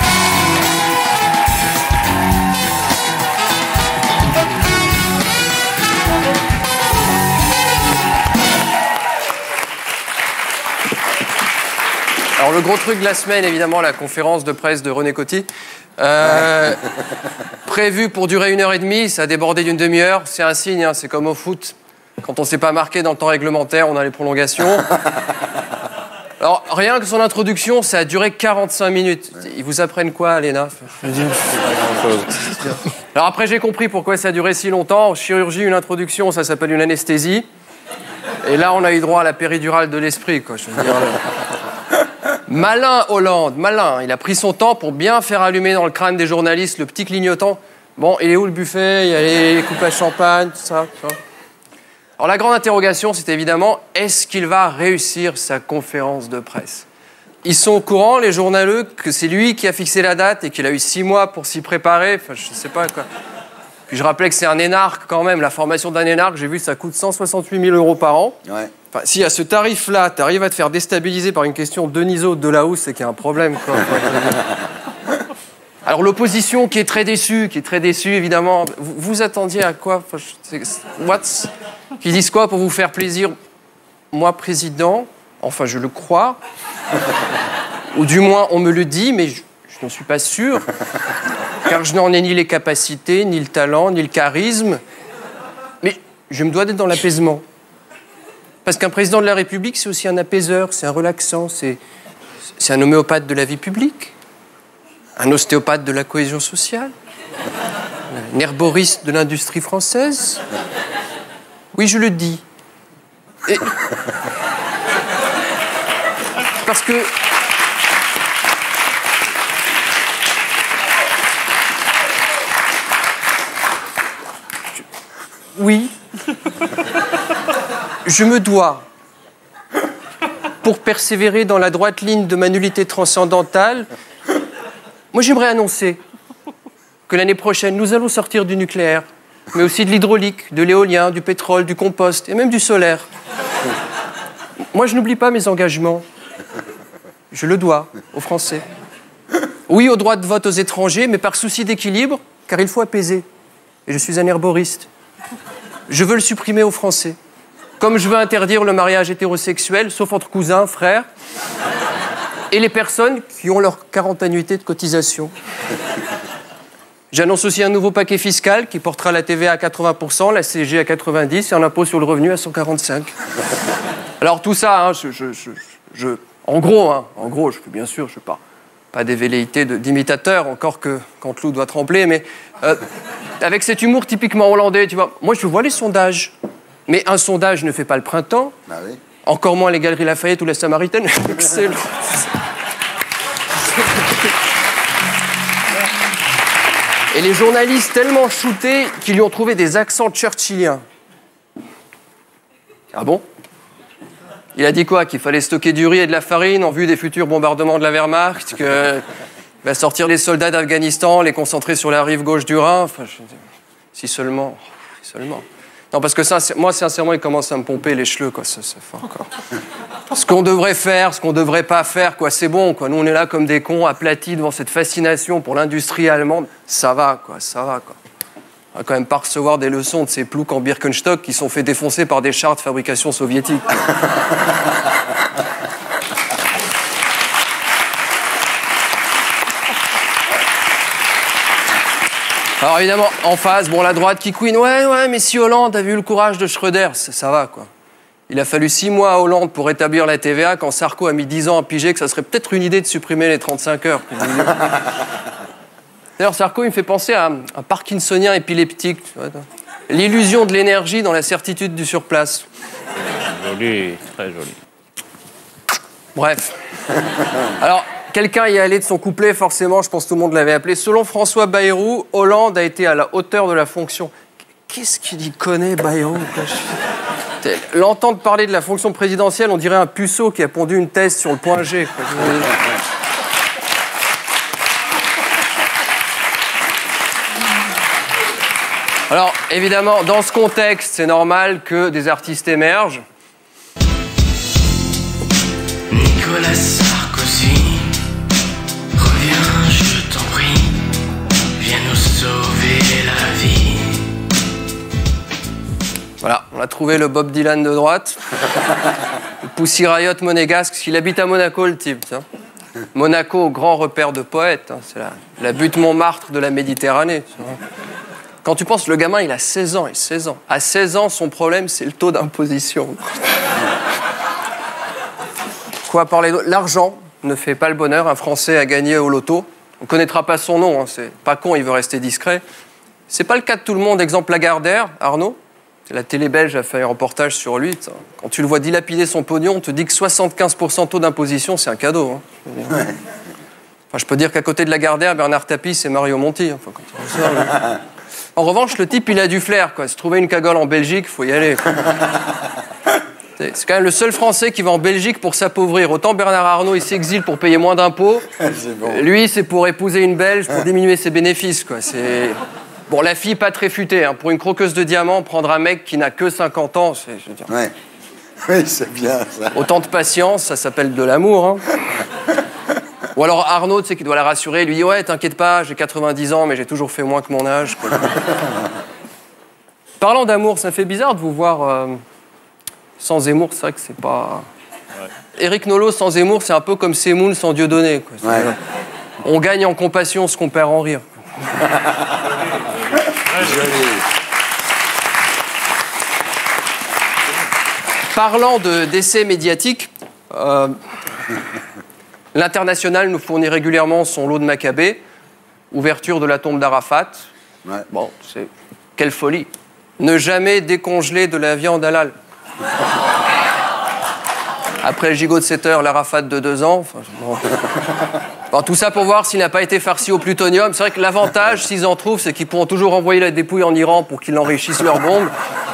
[SPEAKER 2] Alors le gros truc de la semaine, évidemment, la conférence de presse de René Coty. Euh, prévu pour durer une heure et demie, ça a débordé d'une demi-heure. C'est un signe, hein, c'est comme au foot. Quand on ne s'est pas marqué dans le temps réglementaire, on a les prolongations. Alors, rien que son introduction, ça a duré quarante-cinq minutes. Ils vous apprennent quoi, Léna? Alors après, j'ai compris pourquoi ça a duré si longtemps. En chirurgie, une introduction, ça s'appelle une anesthésie. Et là, on a eu droit à la péridurale de l'esprit, quoi. Je veux dire, malin, Hollande, malin. Il a pris son temps pour bien faire allumer dans le crâne des journalistes le petit clignotant. Bon, il est où le buffet? Il y a les coupes à champagne, tout ça, tu vois. Alors la grande interrogation, c'est évidemment, est-ce qu'il va réussir sa conférence de presse? Ils sont au courant, les journaleux, que c'est lui qui a fixé la date et qu'il a eu six mois pour s'y préparer. Enfin, je sais pas, quoi. Puis je rappelais que c'est un énarque, quand même. La formation d'un énarque, j'ai vu, ça coûte cent soixante-huit mille euros par an. Ouais. Enfin, si à ce tarif-là, tu arrives à te faire déstabiliser par une question Denisot de Delahousse, c'est qu'il y a un problème, quoi. Alors l'opposition qui est très déçue, qui est très déçue, évidemment. Vous, vous attendiez à quoi? Enfin, What's... Qu'ils disent quoi pour vous faire plaisir? Moi, président, enfin, je le crois. Ou du moins, on me le dit, mais je, je n'en suis pas sûr. Car je n'en ai ni les capacités, ni le talent, ni le charisme. Mais je me dois d'être dans l'apaisement. Parce qu'un président de la République, c'est aussi un apaiseur, c'est un relaxant, c'est, c'est un homéopathe de la vie publique, un ostéopathe de la cohésion sociale, un herboriste de l'industrie française. Oui, je le dis. Et... Parce que... Je... Oui. Je me dois, pour persévérer dans la droite ligne de ma nullité transcendantale, moi j'aimerais annoncer que l'année prochaine, nous allons sortir du nucléaire, mais aussi de l'hydraulique, de l'éolien, du pétrole, du compost et même du solaire. Moi, je n'oublie pas mes engagements. Je le dois aux Français. Oui, au droit de vote aux étrangers, mais par souci d'équilibre, car il faut apaiser. Et je suis un herboriste. Je veux le supprimer aux Français. Comme je veux interdire le mariage hétérosexuel, sauf entre cousins, frères, et les personnes qui ont leur quarante annuités de cotisation. J'annonce aussi un nouveau paquet fiscal qui portera la T V A à quatre-vingts pour cent, la C G à quatre-vingt-dix et un impôt sur le revenu à cent quarante-cinq. Alors tout ça, hein, je, je, je, je, en gros, hein, en gros, je peux bien sûr, je ne veux pas, pas des velléités de, d'imitateur, encore que Canteloup doit trembler, mais euh, avec cet humour typiquement hollandais, tu vois, moi je vois les sondages. Mais un sondage ne fait pas le printemps. Bah oui. Encore moins les Galeries Lafayette ou la Samaritaine. Excellent. Et les journalistes tellement shootés qu'ils lui ont trouvé des accents churchilliens. Ah bon? Il a dit quoi? Qu'il fallait stocker du riz et de la farine en vue des futurs bombardements de la Wehrmacht, qu'il va sortir les soldats d'Afghanistan, les concentrer sur la rive gauche du Rhin. Enfin, je... Si seulement, si seulement. Non, parce que ça, moi, sincèrement, il commence à me pomper les cheveux, quoi. Ça, ça fait encore. Ce qu'on devrait faire, ce qu'on devrait pas faire, quoi. C'est bon, quoi. Nous, on est là comme des cons, aplatis devant cette fascination pour l'industrie allemande. Ça va, quoi. Ça va, quoi. On va quand même pas recevoir des leçons de ces ploucs en Birkenstock qui sont fait défoncer par des chars de fabrication soviétique. Alors évidemment, en face, bon, la droite qui couine, ouais, ouais, mais si Hollande a vu le courage de Schröder, ça, ça va, quoi. Il a fallu six mois à Hollande pour établir la T V A, quand Sarko a mis dix ans à piger que ça serait peut-être une idée de supprimer les trente-cinq heures. D'ailleurs, Sarko, il me fait penser à un, un parkinsonien épileptique. L'illusion de l'énergie dans la certitude du surplace.
[SPEAKER 3] Joli, très joli.
[SPEAKER 2] Bref. Alors... Quelqu'un y est allé de son couplet, forcément, je pense que tout le monde l'avait appelé. Selon François Bayrou, Hollande a été à la hauteur de la fonction. Qu'est-ce qu'il y connaît, Bayrou? L'entendre parler de la fonction présidentielle, on dirait un puceau qui a pondu une thèse sur le point G. Alors, évidemment, dans ce contexte, c'est normal que des artistes émergent.
[SPEAKER 4] Nicolas Sarkozy, reviens, je t'en prie, viens nous sauver la vie.
[SPEAKER 2] Voilà, on a trouvé le Bob Dylan de droite. Le Pussy Riot monégasque, il habite à Monaco, le type. Ça. Monaco, grand repère de poètes. Hein, c'est la, la butte Montmartre de la Méditerranée. Tu vois. Quand tu penses, le gamin, il a seize ans, et seize ans. À seize ans, son problème, c'est le taux d'imposition. Quoi parler d'autre? L'argent ne fait pas le bonheur. Un Français a gagné au loto. On ne connaîtra pas son nom, hein, c'est pas con, il veut rester discret. C'est pas le cas de tout le monde. Exemple Lagardère, Arnaud. La télé belge a fait un reportage sur lui. Quand tu le vois dilapider son pognon, on te dit que soixante-quinze pour cent taux d'imposition, c'est un cadeau. Hein. Ouais. Enfin, je peux dire qu'à côté de Lagardère, Bernard Tapie, c'est Mario Monti. Enfin, quand tu vois ça, en revanche, le type, il a du flair. Quoi. Se trouver une cagole en Belgique, il faut y aller. C'est quand même le seul Français qui va en Belgique pour s'appauvrir. Autant Bernard Arnault, il s'exile pour payer moins d'impôts. Bon. Lui, c'est pour épouser une Belge, pour diminuer ses bénéfices. Quoi. C'est... Bon, la fille, pas très futée. Hein. Pour une croqueuse de diamants, prendre un mec qui n'a que cinquante ans, c'est... Je veux dire...
[SPEAKER 1] Ouais. Oui, c'est bien, ça.
[SPEAKER 2] Autant de patience, ça s'appelle de l'amour. Hein. Ou alors Arnaud, tu sais, qui doit la rassurer, lui dit « Ouais, t'inquiète pas, j'ai quatre-vingt-dix ans, mais j'ai toujours fait moins que mon âge. » Parlant d'amour, ça fait bizarre de vous voir euh, sans Zemmour. C'est vrai que c'est pas... Ouais. Éric Nolot sans Zemmour, c'est un peu comme Semoun sans Dieudonné. Quoi. Ouais. On gagne en compassion ce qu'on perd en rire. Parlant de décès médiatiques, euh, l'International nous fournit régulièrement son lot de Maccabée. Ouverture de la tombe d'Arafat. Ouais. Bon, c'est... Quelle folie. Ne jamais décongeler de la viande halal. Après le gigot de sept heures, l'Arafat de deux ans. Enfin, bon. Bon, tout ça pour voir s'il n'a pas été farci au plutonium. C'est vrai que l'avantage, s'ils en trouvent, c'est qu'ils pourront toujours envoyer la dépouille en Iran pour qu'ils enrichissent leurs bombes.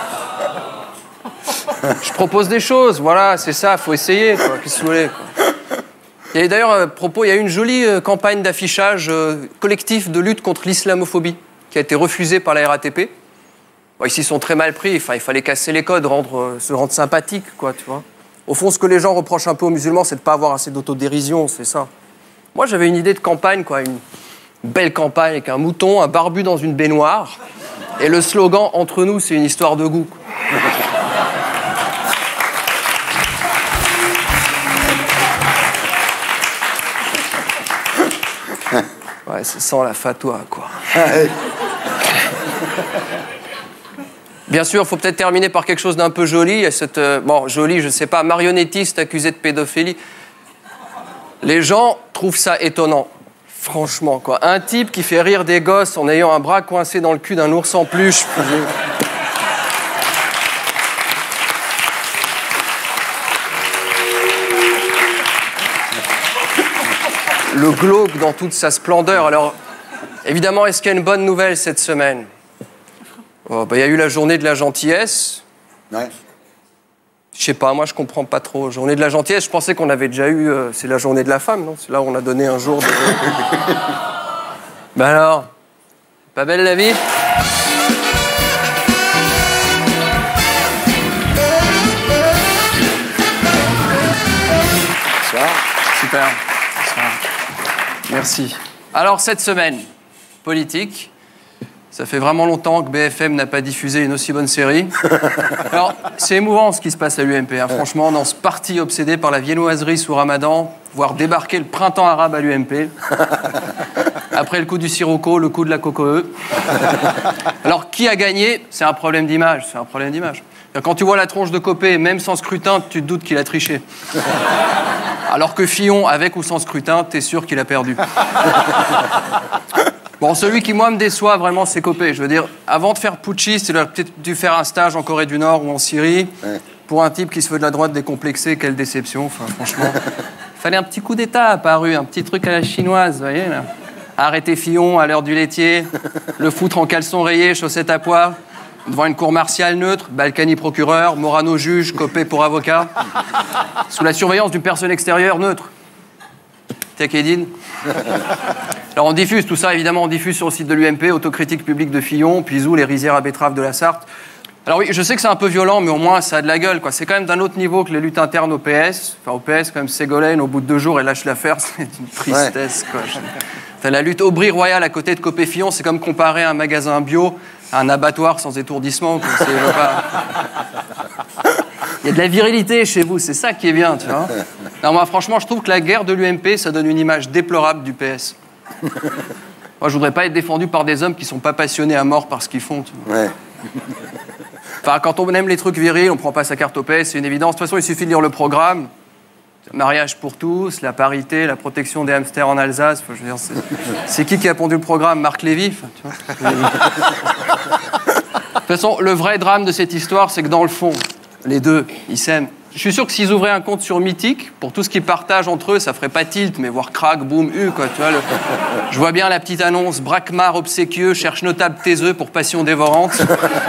[SPEAKER 2] Je propose des choses, voilà, c'est ça, il faut essayer, quoi. Qu'est-ce que vous voulez, quoi. Il y a d'ailleurs, à propos, il y a eu une jolie euh, campagne d'affichage euh, collectif de lutte contre l'islamophobie qui a été refusée par la R A T P. Bon, ils s'y sont très mal pris, enfin, il fallait casser les codes, rendre, euh, se rendre sympathique, quoi, tu vois. Au fond, ce que les gens reprochent un peu aux musulmans, c'est de ne pas avoir assez d'autodérision, c'est ça. Moi, j'avais une idée de campagne, quoi, une belle campagne avec un mouton, un barbu dans une baignoire, et le slogan « Entre nous, c'est une histoire de goût ». Ouais, c'est sans la fatwa, quoi. Bien sûr, il faut peut-être terminer par quelque chose d'un peu joli. Il y a cette, euh, bon, joli, je sais pas, marionnettiste accusé de pédophilie. Les gens trouvent ça étonnant, franchement, quoi. Un type qui fait rire des gosses en ayant un bras coincé dans le cul d'un ours en peluche. Le glauque dans toute sa splendeur. Alors, évidemment, est-ce qu'il y a une bonne nouvelle cette semaine? Oh, bah, y a eu la journée de la gentillesse. Ouais. Je sais pas, moi je comprends pas trop. Journée de la gentillesse, je pensais qu'on avait déjà eu... Euh, c'est la journée de la femme, non? C'est là où on a donné un jour de... Ben alors, pas belle la vie? Bonsoir. Super. Bonsoir. Merci. Alors, cette semaine, politique, Ça fait vraiment longtemps que B F M n'a pas diffusé une aussi bonne série. Alors, c'est émouvant ce qui se passe à l'U M P. Hein. Franchement, dans ce parti obsédé par la viennoiserie sous Ramadan, voir débarquer le printemps arabe à l'U M P. Après le coup du sirocco, le coup de la cocoe. Alors, qui a gagné? C'est un problème d'image. C'est un problème d'image. Quand tu vois la tronche de Copé, même sans scrutin, tu te doutes qu'il a triché. Alors que Fillon, avec ou sans scrutin, t'es sûr qu'il a perdu. Bon, celui qui, moi, me déçoit vraiment, c'est Copé. Je veux dire, avant de faire putschiste, il aurait peut-être dû faire un stage en Corée du Nord ou en Syrie. Ouais. Pour un type qui se veut de la droite décomplexée, quelle déception. Enfin, franchement, fallait un petit coup d'état apparu, un petit truc à la chinoise, vous voyez, là. Arrêter Fillon à l'heure du laitier, le foutre en caleçon rayé, chaussettes à pois, devant une cour martiale neutre, Balkany procureur, Morano juge, Copé pour avocat, sous la surveillance d'une personne extérieure neutre. Takedine. Alors on diffuse tout ça, évidemment, on diffuse sur le site de l'U M P, autocritique publique de Fillon, Pizou, les rizières à betterave de la Sarthe. Alors oui, je sais que c'est un peu violent, mais au moins ça a de la gueule, quoi. C'est quand même d'un autre niveau que les luttes internes au P S. Enfin, au P S, quand même, Ségolène, au bout de deux jours, elle lâche l'affaire, c'est une tristesse, ouais. Quoi. Enfin, la lutte Aubry-Royal à côté de Copé-Fillon, c'est comme comparer un magasin bio à un abattoir sans étourdissement. Quoi. C'est pas... Il y a de la virilité chez vous, c'est ça qui est bien, tu vois. Non, moi, franchement, je trouve que la guerre de l'U M P, ça donne une image déplorable du P S. Moi, je voudrais pas être défendu par des hommes qui sont pas passionnés à mort par ce qu'ils font, tu vois. Ouais. Enfin, quand on aime les trucs virils, on prend pas sa carte au P S, c'est une évidence. De toute façon, il suffit de lire le programme. Mariage pour tous, la parité, la protection des hamsters en Alsace. Enfin, je veux dire, c'est... c'est qui qui a pondu le programme? Marc Lévy, enfin, tu vois. De toute façon, le vrai drame de cette histoire, c'est que dans le fond, les deux, ils s'aiment. Je suis sûr que s'ils ouvraient un compte sur Mythique, pour tout ce qu'ils partagent entre eux, ça ferait pas tilt, mais voir crack, boum, u, quoi, tu vois. Le... Je vois bien la petite annonce, Braquemar obséquieux, cherche notable taiseux pour passion dévorante.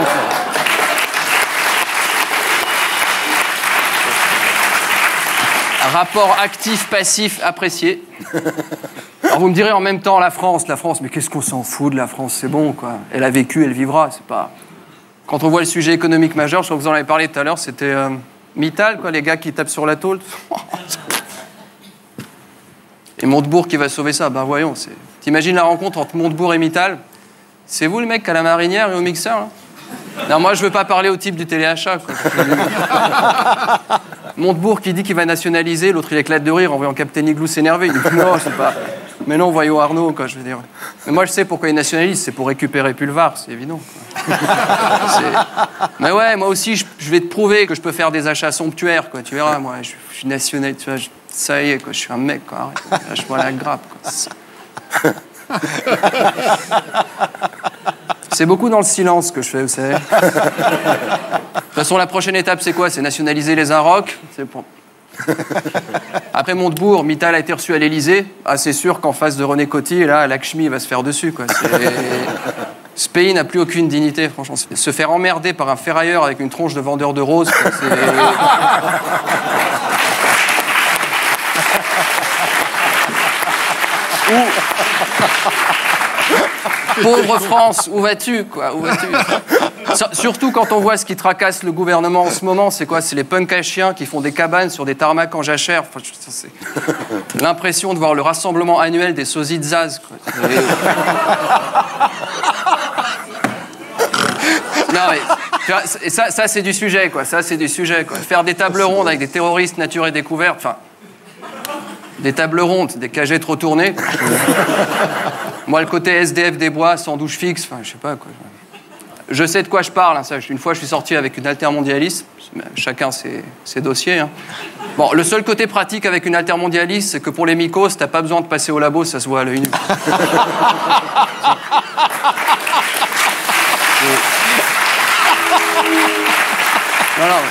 [SPEAKER 2] Rapport actif-passif apprécié. Alors vous me direz en même temps, la France, la France, mais qu'est-ce qu'on s'en fout de la France, c'est bon, quoi. Elle a vécu, elle vivra, c'est pas... Quand on voit le sujet économique majeur, je crois que vous en avez parlé tout à l'heure, c'était euh, Mittal, quoi, les gars qui tapent sur la tôle. Et Montebourg qui va sauver ça, ben voyons, c'est... T'imagines la rencontre entre Montebourg et Mittal? C'est vous le mec à la marinière et au mixeur, hein? Non, moi je veux pas parler au type du téléachat, quoi. Montebourg qui dit qu'il va nationaliser, l'autre il éclate de rire en voyant Captain Igloo s'énerver. Il dit non, c'est pas. Mais non, voyons Arnaud, quoi, je veux dire. Mais moi je sais pourquoi il nationalise, c'est pour récupérer Pulvar, c'est évident. C'est... Mais ouais, moi aussi je, je vais te prouver que je peux faire des achats somptuaires, quoi. Tu verras, moi je, je suis national, tu vois, je, ça y est, quoi, je suis un mec, quoi. Lâche-moi la grappe, quoi. C'est beaucoup dans le silence que je fais, vous savez. De toute façon, la prochaine étape, c'est quoi? C'est nationaliser les Inrocks. C'est pour... Après Montebourg, Mittal a été reçu à l'Élysée. Ah, c'est sûr qu'en face de René Coty, là, Lakshmi va se faire dessus, quoi. C'est... Ce pays n'a plus aucune dignité, franchement. Se faire emmerder par un ferrailleur avec une tronche de vendeur de roses, quoi, c'est... Ou... Pauvre France, où vas-tu, quoi? Où vas-tu? Surtout quand on voit ce qui tracasse le gouvernement en ce moment, c'est quoi? C'est les punks à chiens qui font des cabanes sur des tarmacs en jachère. Enfin, c'est l'impression de voir le rassemblement annuel des sosies de Zaz, quoi. Non, mais tu vois, ça, ça c'est du sujet, quoi. Ça, c'est du sujet, quoi. Faire des tables rondes avec des terroristes nature et découverte, enfin... Des tables rondes, des cagettes retournées. Moi, le côté S D F des bois, sans douche fixe, enfin, je sais pas, quoi. Je sais de quoi je parle, hein, ça. Une fois, je suis sorti avec une altermondialiste. Chacun ses, ses dossiers, hein. Bon, le seul côté pratique avec une altermondialiste, c'est que pour les mycoses, t'as pas besoin de passer au labo, ça se voit à l'œil nu. Non, non,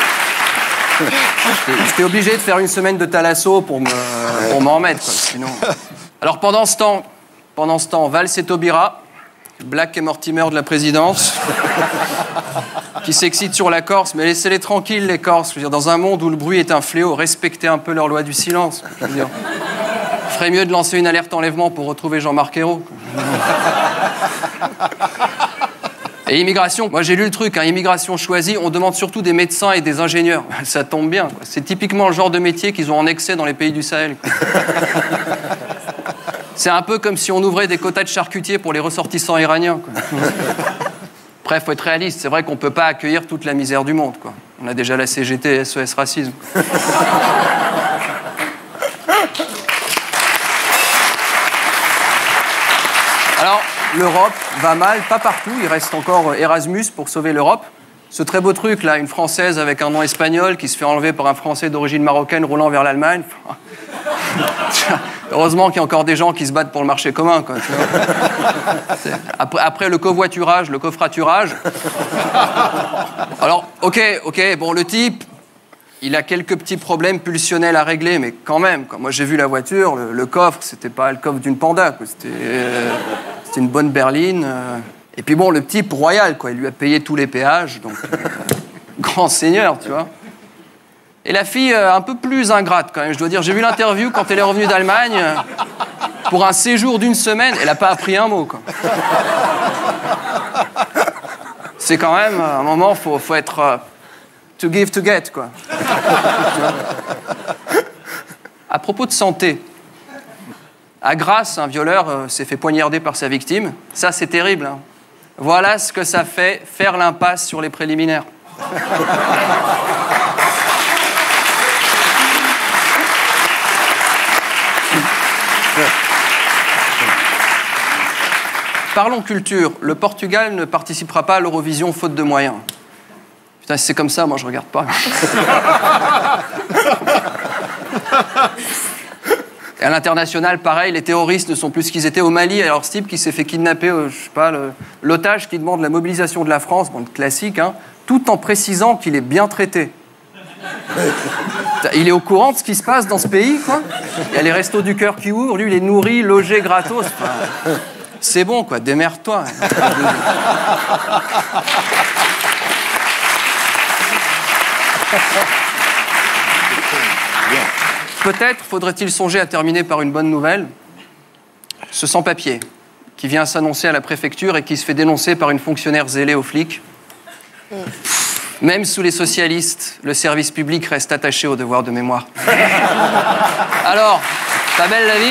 [SPEAKER 2] j'étais obligé de faire une semaine de thalasso pour me, pour m'en remettre, quoi, sinon... Alors pendant ce temps, pendant ce temps, Valls et Taubira, Black et Mortimer de la présidence, qui s'excitent sur la Corse, mais laissez-les tranquilles, les Corses. Je veux dire, dans un monde où le bruit est un fléau, respectez un peu leur loi du silence. Je veux dire, ferait mieux de lancer une alerte enlèvement pour retrouver Jean-Marc Ayrault. Et immigration, moi j'ai lu le truc, hein, immigration choisie, on demande surtout des médecins et des ingénieurs. Ça tombe bien, quoi. C'est typiquement le genre de métier qu'ils ont en excès dans les pays du Sahel, quoi. C'est un peu comme si on ouvrait des quotas de charcutiers pour les ressortissants iraniens, quoi. Après, il faut être réaliste. C'est vrai qu'on ne peut pas accueillir toute la misère du monde, quoi. On a déjà la C G T et S O S Racisme. Alors, l'Europe va mal, pas partout. Il reste encore Erasmus pour sauver l'Europe. Ce très beau truc, là, une Française avec un nom espagnol qui se fait enlever par un Français d'origine marocaine roulant vers l'Allemagne. Heureusement qu'il y a encore des gens qui se battent pour le marché commun, quoi, tu vois. Après, après le covoiturage, le coffraturage. Alors, ok, ok, bon, le type, il a quelques petits problèmes pulsionnels à régler, mais quand même, quand moi j'ai vu la voiture, le, le coffre, c'était pas le coffre d'une panda, quoi. C'était, euh, c'était une bonne berline. Euh. Et puis bon, le type royal, quoi, il lui a payé tous les péages, donc euh, grand seigneur, tu vois. Et la fille, euh, un peu plus ingrate, quand même, je dois dire. J'ai vu l'interview quand elle est revenue d'Allemagne. Euh, pour un séjour d'une semaine, elle n'a pas appris un mot, quoi. C'est quand même, à un moment, il faut, faut être... Euh, to give, to get, quoi. À propos de santé, à Grasse, un violeur euh, s'est fait poignarder par sa victime. Ça, c'est terrible, hein. Voilà ce que ça fait, faire l'impasse sur les préliminaires. Parlons culture. Le Portugal ne participera pas à l'Eurovision faute de moyens. Putain, si c'est comme ça, moi je regarde pas. Et à l'international, pareil, les terroristes ne sont plus ce qu'ils étaient au Mali. Alors ce type qui s'est fait kidnapper, euh, je sais pas, le, l'otage qui demande la mobilisation de la France, bon, le classique, hein, tout en précisant qu'il est bien traité. Il est au courant de ce qui se passe dans ce pays, quoi. Il y a les restos du cœur qui ouvrent, lui il est nourri, logé gratos. Enfin, c'est bon, quoi, démerde-toi. Peut-être faudrait-il songer à terminer par une bonne nouvelle. Ce sans-papier qui vient s'annoncer à la préfecture et qui se fait dénoncer par une fonctionnaire zélée aux flics. Même sous les socialistes, le service public reste attaché au devoir de mémoire. Alors, pas belle la vie ?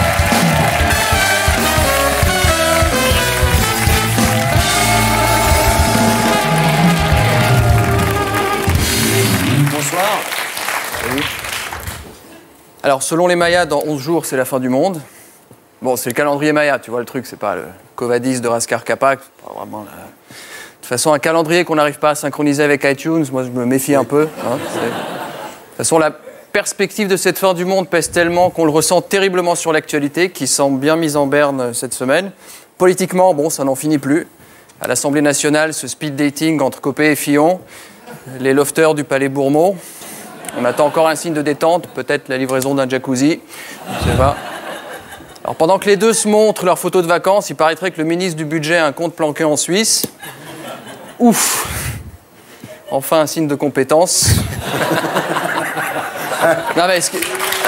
[SPEAKER 2] Bonsoir. Salut. Alors, selon les Mayas, dans onze jours, c'est la fin du monde. Bon, c'est le calendrier Maya, tu vois le truc, c'est pas le Covadis de Raskar Kapak, c'est pas vraiment la... De toute façon, un calendrier qu'on n'arrive pas à synchroniser avec iTunes, moi je me méfie un peu. Hein, c'est... De toute façon, la perspective de cette fin du monde pèse tellement qu'on le ressent terriblement sur l'actualité, qui semble bien mise en berne cette semaine. Politiquement, bon, ça n'en finit plus. À l'Assemblée nationale, ce speed dating entre Copé et Fillon, les lofters du Palais Bourmeau. On attend encore un signe de détente, peut-être la livraison d'un jacuzzi, je sais pas. Alors pendant que les deux se montrent leurs photos de vacances, il paraîtrait que le ministre du Budget a un compte planqué en Suisse. Ouf! Enfin un signe de compétence. Non mais est-ce que...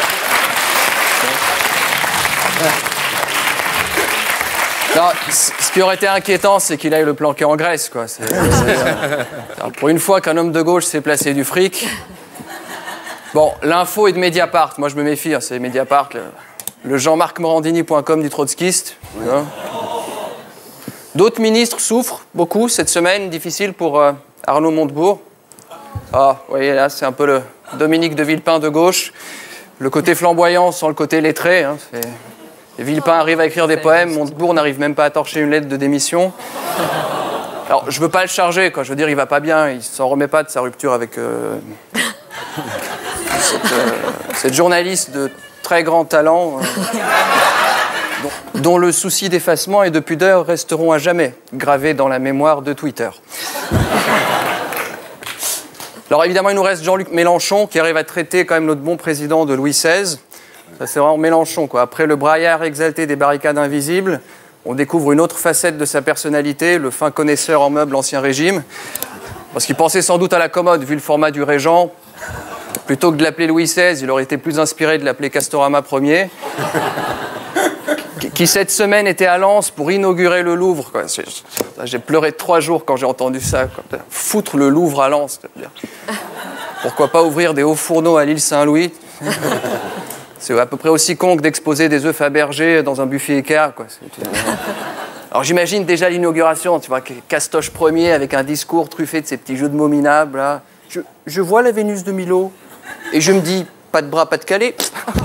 [SPEAKER 2] Non, ce qui aurait été inquiétant, c'est qu'il aille le planquer en Grèce, quoi. C'est, c'est, euh... Alors, pour une fois qu'un homme de gauche s'est placé du fric. Bon, l'info est de Mediapart. Moi, je me méfie, hein, c'est Mediapart, le, le jean-marc morandini point com du trotskiste. Oui. Hein. D'autres ministres souffrent beaucoup cette semaine, difficile pour euh, Arnaud Montebourg. Ah, vous voyez, là, c'est un peu le Dominique de Villepin de gauche. Le côté flamboyant sans le côté lettré. Hein, c'est... Et Villepin arrive à écrire des poèmes, Montebourg n'arrive même pas à torcher une lettre de démission. Alors, je veux pas le charger, quoi. Je veux dire, il va pas bien, il s'en remet pas de sa rupture avec euh, cette, euh, cette journaliste de très grand talent, euh, dont, dont le souci d'effacement et de pudeur resteront à jamais gravés dans la mémoire de Twitter. Alors, évidemment, il nous reste Jean-Luc Mélenchon, qui arrive à traiter quand même notre bon président de Louis seize. Ça, c'est vraiment Mélenchon, quoi. Après le braillard exalté des barricades invisibles, on découvre une autre facette de sa personnalité, le fin connaisseur en meubles Ancien Régime. Parce qu'il pensait sans doute à la commode, vu le format du Régent. Plutôt que de l'appeler Louis seize, il aurait été plus inspiré de l'appeler Castorama Ier. Qui, cette semaine, était à Lens pour inaugurer le Louvre, quoi. J'ai, j'ai pleuré trois jours quand j'ai entendu ça, quoi. Foutre le Louvre à Lens, dire. Pourquoi pas ouvrir des hauts fourneaux à l'île Saint-Louis? C'est à peu près aussi con que d'exposer des œufs Fabergé dans un buffet Ikea, quoi. C'est... Alors j'imagine déjà l'inauguration, tu vois, Castoche Premier avec un discours truffé de ces petits jeux de mots minables, là. Je, je vois la Vénus de Milo et je me dis, pas de bras, pas de calais.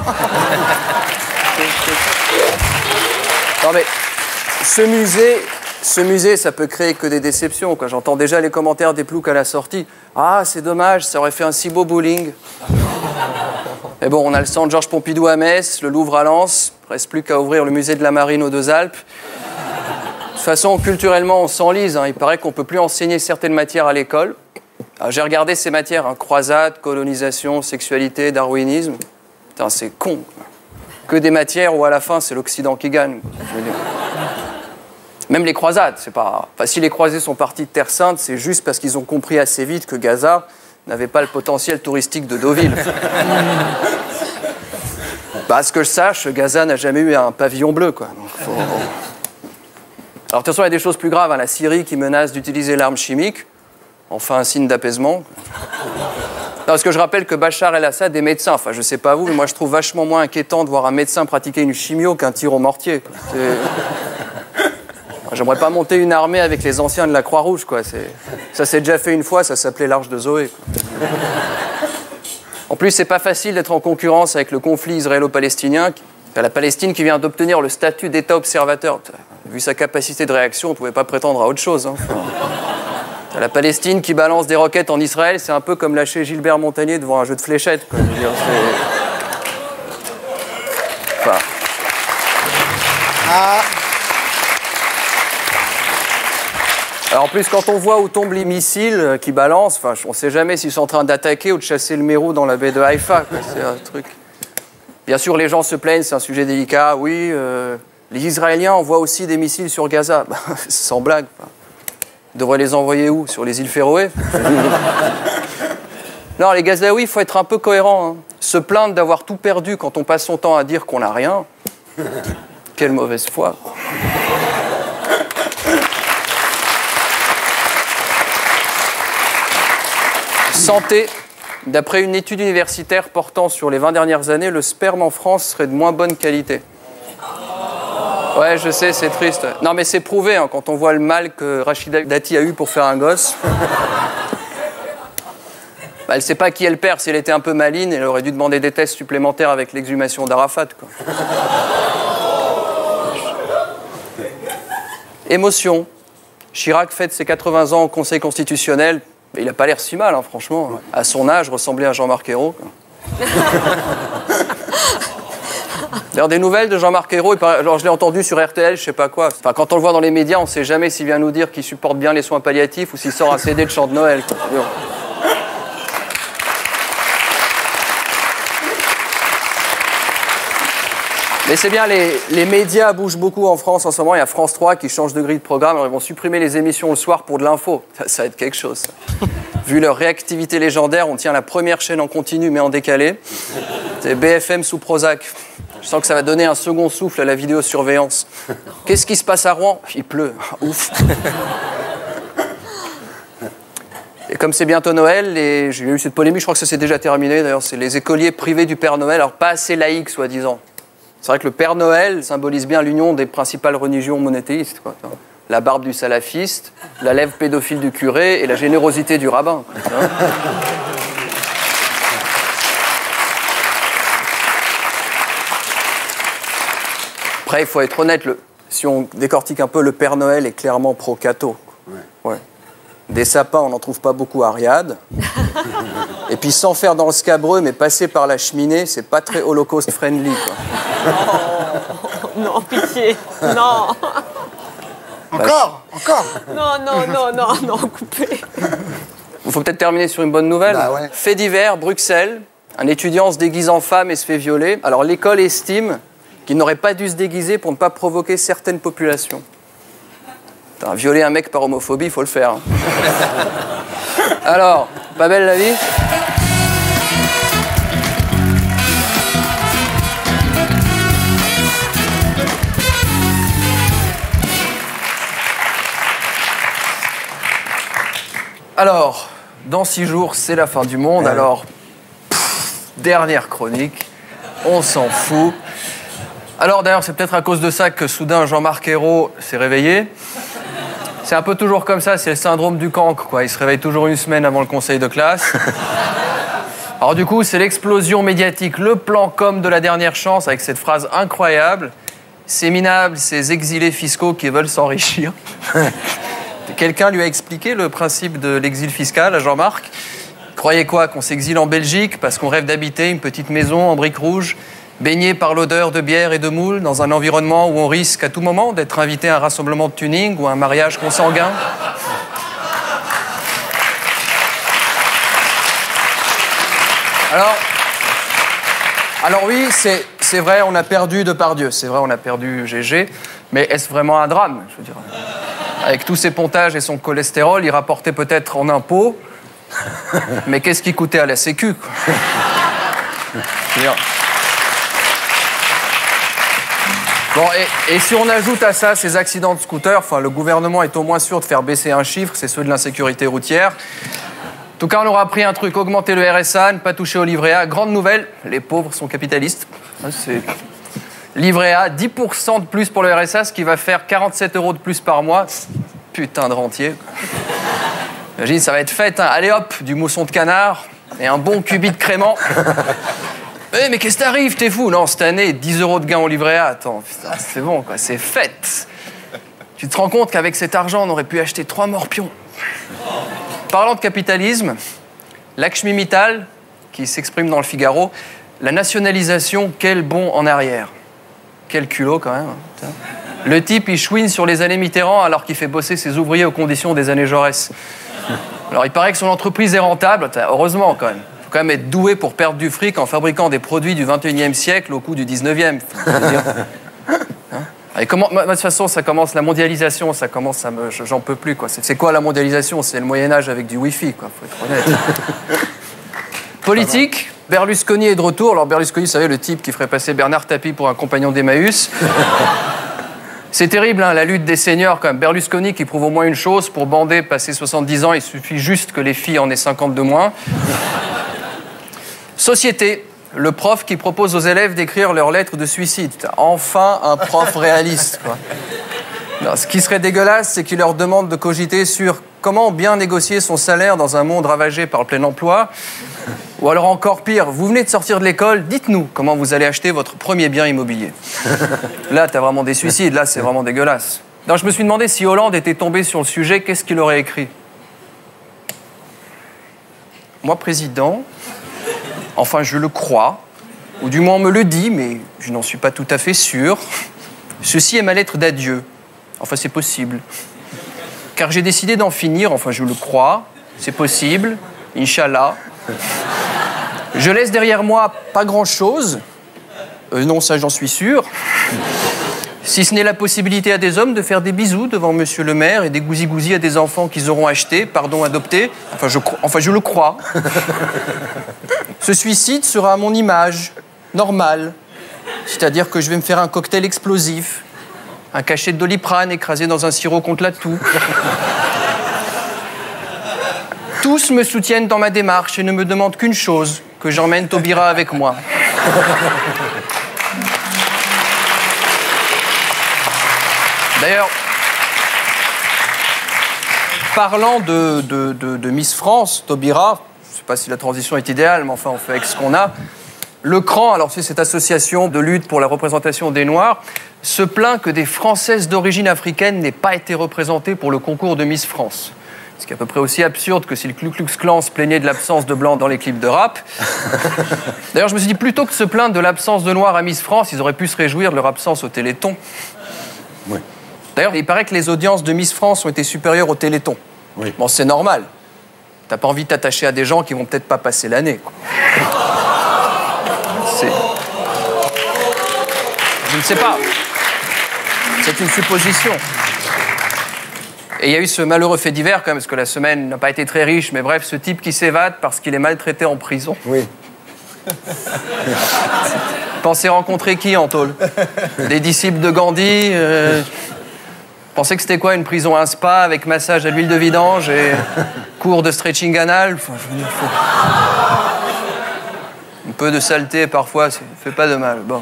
[SPEAKER 2] Non mais, ce musée, ce musée, ça peut créer que des déceptions, quoi. J'entends déjà les commentaires des ploucs à la sortie. Ah, c'est dommage, ça aurait fait un si beau bowling. Mais bon, on a le centre Georges Pompidou à Metz, le Louvre à Lens. Reste plus qu'à ouvrir le musée de la Marine aux Deux-Alpes. De toute façon, culturellement, on s'enlise. Hein. Il paraît qu'on ne peut plus enseigner certaines matières à l'école. J'ai regardé ces matières, hein, croisade, colonisation, sexualité, darwinisme. Putain, c'est con. Que des matières où à la fin, c'est l'Occident qui gagne. Même les croisades, c'est pas... Enfin, si les croisés sont partis de Terre Sainte, c'est juste parce qu'ils ont compris assez vite que Gaza n'avait pas le potentiel touristique de Deauville. Bah, à ce que je sache, Gaza n'a jamais eu un pavillon bleu, quoi. Donc, faut... Alors, de toute façon, il y a des choses plus graves. Hein. La Syrie qui menace d'utiliser l'arme chimique. Enfin, un signe d'apaisement. Non, parce que je rappelle que Bachar el-Assad est médecin. Enfin, je sais pas vous, mais moi, je trouve vachement moins inquiétant de voir un médecin pratiquer une chimio qu'un tir au mortier. J'aimerais pas monter une armée avec les anciens de la Croix-Rouge, quoi. Ça s'est déjà fait une fois, ça s'appelait l'Arche de Zoé, quoi. En plus, c'est pas facile d'être en concurrence avec le conflit israélo-palestinien. La Palestine qui vient d'obtenir le statut d'État observateur. Vu sa capacité de réaction, on pouvait pas prétendre à autre chose. Hein. Enfin, la Palestine qui balance des roquettes en Israël, c'est un peu comme lâcher Gilbert Montagnier devant un jeu de fléchettes, quoi. Je veux dire, c'est... Enfin... Ah. Alors en plus, quand on voit où tombent les missiles qui balancent, enfin, on ne sait jamais s'ils sont en train d'attaquer ou de chasser le mérou dans la baie de Haïfa. C'est un truc. Bien sûr, les gens se plaignent, c'est un sujet délicat. Oui, euh, les Israéliens envoient aussi des missiles sur Gaza. Bah, sans blague. Enfin, ils devraient les envoyer où? Sur les îles Féroé? Non, les Gazaouis, il faut être un peu cohérent. Hein. Se plaindre d'avoir tout perdu quand on passe son temps à dire qu'on n'a rien. Quelle mauvaise foi. Santé. D'après une étude universitaire portant sur les vingt dernières années, le sperme en France serait de moins bonne qualité. Ouais, je sais, c'est triste. Non, mais c'est prouvé, hein, quand on voit le mal que Rachida Dati a eu pour faire un gosse. Bah, elle ne sait pas qui est le père. Si elle était un peu maligne, elle aurait dû demander des tests supplémentaires avec l'exhumation d'Arafat, quoi. Émotion. Chirac fête ses quatre-vingts ans au Conseil constitutionnel. Il n'a pas l'air si mal, hein, franchement. À son âge, ressemblait à Jean-Marc Ayrault. D'ailleurs, des nouvelles de Jean-Marc Ayrault, alors, je l'ai entendu sur R T L, je sais pas quoi. Enfin, quand on le voit dans les médias, on ne sait jamais s'il vient nous dire qu'il supporte bien les soins palliatifs ou s'il sort un C D de chant de Noël, quoi. Mais c'est bien, les, les médias bougent beaucoup en France en ce moment. Il y a France trois qui change de grille de programme. Alors ils vont supprimer les émissions le soir pour de l'info. Ça, ça va être quelque chose, ça. Vu leur réactivité légendaire, on tient la première chaîne en continu mais en décalé. C'est B F M sous Prozac. Je sens que ça va donner un second souffle à la vidéosurveillance. Qu'est-ce qui se passe à Rouen? Il pleut. Ouf. Et comme c'est bientôt Noël, les... j'ai eu cette polémique, je crois que ça s'est déjà terminé d'ailleurs, c'est les écoliers privés du Père Noël, alors pas assez laïques soi-disant. C'est vrai que le Père Noël symbolise bien l'union des principales religions monothéistes, quoi. La barbe du salafiste, la lèvre pédophile du curé et la générosité du rabbin, quoi. Après, il faut être honnête, le... si on décortique un peu, le Père Noël est clairement pro-catho. Ouais. Ouais. Des sapins, on n'en trouve pas beaucoup à Riyad. Et puis sans faire dans le scabreux, mais passer par la cheminée, c'est pas très Holocaust friendly, quoi.
[SPEAKER 5] Oh, non, pitié, non.
[SPEAKER 1] Encore, encore.
[SPEAKER 5] Non, non, non, non, non, coupez.
[SPEAKER 2] Il faut peut-être terminer sur une bonne nouvelle.
[SPEAKER 1] Bah ouais.
[SPEAKER 2] Fait divers, Bruxelles, un étudiant se déguise en femme et se fait violer. Alors l'école estime qu'il n'aurait pas dû se déguiser pour ne pas provoquer certaines populations. Putain, violer un mec par homophobie, il faut le faire. Hein. Alors, pas belle la vie? Alors, dans six jours, c'est la fin du monde.
[SPEAKER 1] Ouais.
[SPEAKER 2] Alors, pff, dernière chronique. On s'en fout. Alors d'ailleurs, c'est peut-être à cause de ça que soudain Jean-Marc Ayrault s'est réveillé. C'est un peu toujours comme ça, c'est le syndrome du cancre, quoi. Il se réveille toujours une semaine avant le conseil de classe. Alors du coup, c'est l'explosion médiatique, le plan com de la dernière chance, avec cette phrase incroyable. C'est minable, ces exilés fiscaux qui veulent s'enrichir. Quelqu'un lui a expliqué le principe de l'exil fiscal à Jean-Marc. Croyez quoi, qu'on s'exile en Belgique parce qu'on rêve d'habiter une petite maison en briques rouges, baignée par l'odeur de bière et de moules, dans un environnement où on risque à tout moment d'être invité à un rassemblement de tuning ou à un mariage consanguin. Alors, alors oui, c'est, c'est vrai, on a perdu Depardieu, c'est vrai, on a perdu G G, mais est-ce vraiment un drame, je veux dire? Avec tous ses pontages et son cholestérol, il rapportait peut-être en impôts, mais qu'est-ce qui coûtait à la Sécu, quoi? Je veux dire... Bon, et, et si on ajoute à ça ces accidents de scooter, enfin, le gouvernement est au moins sûr de faire baisser un chiffre, c'est ceux de l'insécurité routière. En tout cas, on aura appris un truc, augmenter le R S A, ne pas toucher au livret A. Grande nouvelle, les pauvres sont capitalistes. C'est... Livret A, dix pour cent de plus pour le R S A, ce qui va faire quarante-sept euros de plus par mois. Putain de rentier. Imagine, ça va être fête, hein. Allez hop, du mousson de canard et un bon cubi de crément. Hey, mais qu'est-ce qui t'arrive, t'es fou? Non, cette année, dix euros de gain au livret A. Attends, putain, c'est bon, quoi, c'est fête. Tu te rends compte qu'avec cet argent, on aurait pu acheter trois morpions. Parlant de capitalisme, Lakshmi Mittal, qui s'exprime dans le Figaro, la nationalisation, quel bond en arrière. Quel culot, quand même. Hein. Le type, il chouine sur les années Mitterrand alors qu'il fait bosser ses ouvriers aux conditions des années Jaurès. Alors, il paraît que son entreprise est rentable, heureusement, quand même. Il faut quand même être doué pour perdre du fric en fabriquant des produits du vingt et unième siècle au coût du dix-neuvième. Hein? Et comment, de toute façon, ça commence la mondialisation, ça commence à me... J'en peux plus, quoi. C'est, c'est quoi la mondialisation? C'est le Moyen-Âge avec du Wi-Fi, quoi, faut être honnête. Politique, Berlusconi est de retour. Alors Berlusconi, vous savez, le type qui ferait passer Bernard Tapie pour un compagnon d'Emmaüs. C'est terrible, hein, la lutte des seniors, quand même. Berlusconi qui prouve au moins une chose, pour bander, passer soixante-dix ans, il suffit juste que les filles en aient cinquante de moins. Société, le prof qui propose aux élèves d'écrire leur lettre de suicide. Enfin, un prof réaliste, quoi. Non, ce qui serait dégueulasse, c'est qu'il leur demande de cogiter sur comment bien négocier son salaire dans un monde ravagé par le plein emploi. Ou alors encore pire, vous venez de sortir de l'école, dites-nous comment vous allez acheter votre premier bien immobilier. Là, t'as vraiment des suicides, là, c'est vraiment dégueulasse. Non, je me suis demandé si Hollande était tombé sur le sujet, qu'est-ce qu'il aurait écrit? Moi, président, enfin, je le crois, ou du moins on me le dit, mais je n'en suis pas tout à fait sûr. Ceci est ma lettre d'adieu. Enfin, c'est possible. Car j'ai décidé d'en finir, enfin, je le crois, c'est possible, Inch'Allah. Je laisse derrière moi pas grand-chose. Euh, non, ça, j'en suis sûr. Si ce n'est la possibilité à des hommes de faire des bisous devant monsieur le maire et des gousi-gousi à des enfants qu'ils auront achetés, pardon, adoptés. Enfin, je, enfin, je le crois. Ce suicide sera à mon image, normale. C'est-à-dire que je vais me faire un cocktail explosif, un cachet de Doliprane écrasé dans un sirop contre la toux. Tous me soutiennent dans ma démarche et ne me demandent qu'une chose, que j'emmène Taubira avec moi. D'ailleurs, parlant de, de, de, de Miss France, Taubira, je ne sais pas si la transition est idéale, mais enfin on fait avec ce qu'on a. Le CRAN, alors c'est cette association de lutte pour la représentation des Noirs, se plaint que des Françaises d'origine africaine n'aient pas été représentées pour le concours de Miss France. Ce qui est à peu près aussi absurde que si le Ku Klux Klan se plaignait de l'absence de blancs dans les clips de rap. D'ailleurs, je me suis dit, plutôt que de se plaindre de l'absence de noirs à Miss France, ils auraient pu se réjouir de leur absence au Téléthon.
[SPEAKER 1] Oui.
[SPEAKER 2] D'ailleurs, il paraît que les audiences de Miss France ont été supérieures au Téléthon.
[SPEAKER 1] Oui.
[SPEAKER 2] Bon, c'est normal. T'as pas envie de t'attacher à des gens qui vont peut-être pas passer l'année, quoi. C'est... Je ne sais pas. C'est une supposition. Et il y a eu ce malheureux fait divers, quand même, parce que la semaine n'a pas été très riche, mais bref, ce type qui s'évade parce qu'il est maltraité en prison.
[SPEAKER 1] Oui.
[SPEAKER 2] Pensez rencontrer qui en tôle? Des disciples de Gandhi euh... Pensez que c'était quoi, une prison, un spa avec massage à l'huile de vidange et cours de stretching anal? Enfin, je veux dire, faut... peu de saleté, parfois, ça fait pas de mal. Bon.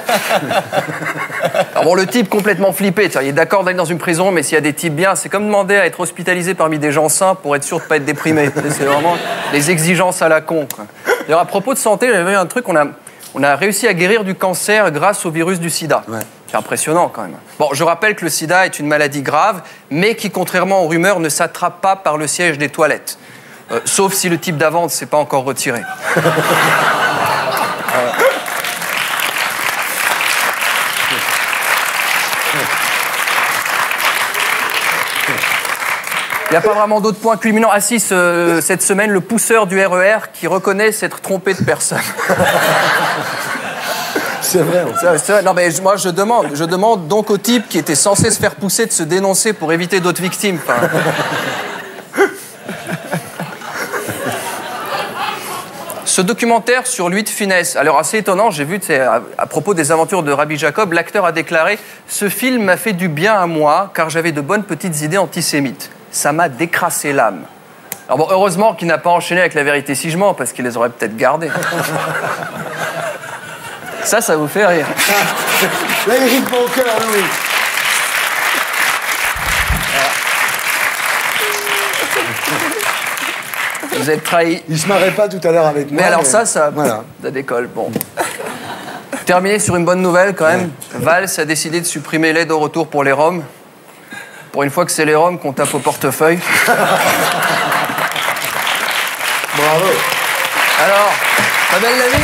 [SPEAKER 2] Alors bon, le type complètement flippé, il est d'accord d'aller dans une prison, mais s'il y a des types bien, c'est comme demander à être hospitalisé parmi des gens sains pour être sûr de pas être déprimé. C'est vraiment les exigences à la con, quoi. D'ailleurs, à propos de santé, j'avais vu un truc, on a, on a réussi à guérir du cancer grâce au virus du sida.
[SPEAKER 1] Ouais.
[SPEAKER 2] C'est impressionnant, quand même. Bon, je rappelle que le sida est une maladie grave, mais qui, contrairement aux rumeurs, ne s'attrape pas par le siège des toilettes. Euh, sauf si le type d'avant ne s'est pas encore retiré. Il n'y a pas vraiment d'autres points culminants. Ah si, ce, cette semaine, le pousseur du R E R qui reconnaît s'être trompé de personne.
[SPEAKER 1] C'est vrai.
[SPEAKER 2] C'est, c'est vrai. Non mais moi je demande, je demande donc au type qui était censé se faire pousser de se dénoncer pour éviter d'autres victimes. Enfin... Ce documentaire sur Louis de Funès, alors assez étonnant, j'ai vu, à, à propos des aventures de Rabbi Jacob, l'acteur a déclaré « Ce film m'a fait du bien à moi, car j'avais de bonnes petites idées antisémites. Ça m'a décrassé l'âme. » Alors bon, heureusement qu'il n'a pas enchaîné avec La vérité si je mens, parce qu'il les aurait peut-être gardées. Ça, ça vous fait rire.
[SPEAKER 1] Là, il rit de mon cœur, Louis.
[SPEAKER 2] Vous êtes trahi.
[SPEAKER 1] Il se marrait pas tout à l'heure avec moi.
[SPEAKER 2] Mais alors mais... ça, ça,
[SPEAKER 1] voilà.
[SPEAKER 2] ça décolle. Bon. Terminé sur une bonne nouvelle, quand même. Ouais. Valls a décidé de supprimer l'aide au retour pour les Roms. Pour une fois que c'est les Roms qu'on tape au portefeuille.
[SPEAKER 1] Bravo.
[SPEAKER 2] Alors, pas belle la vie ?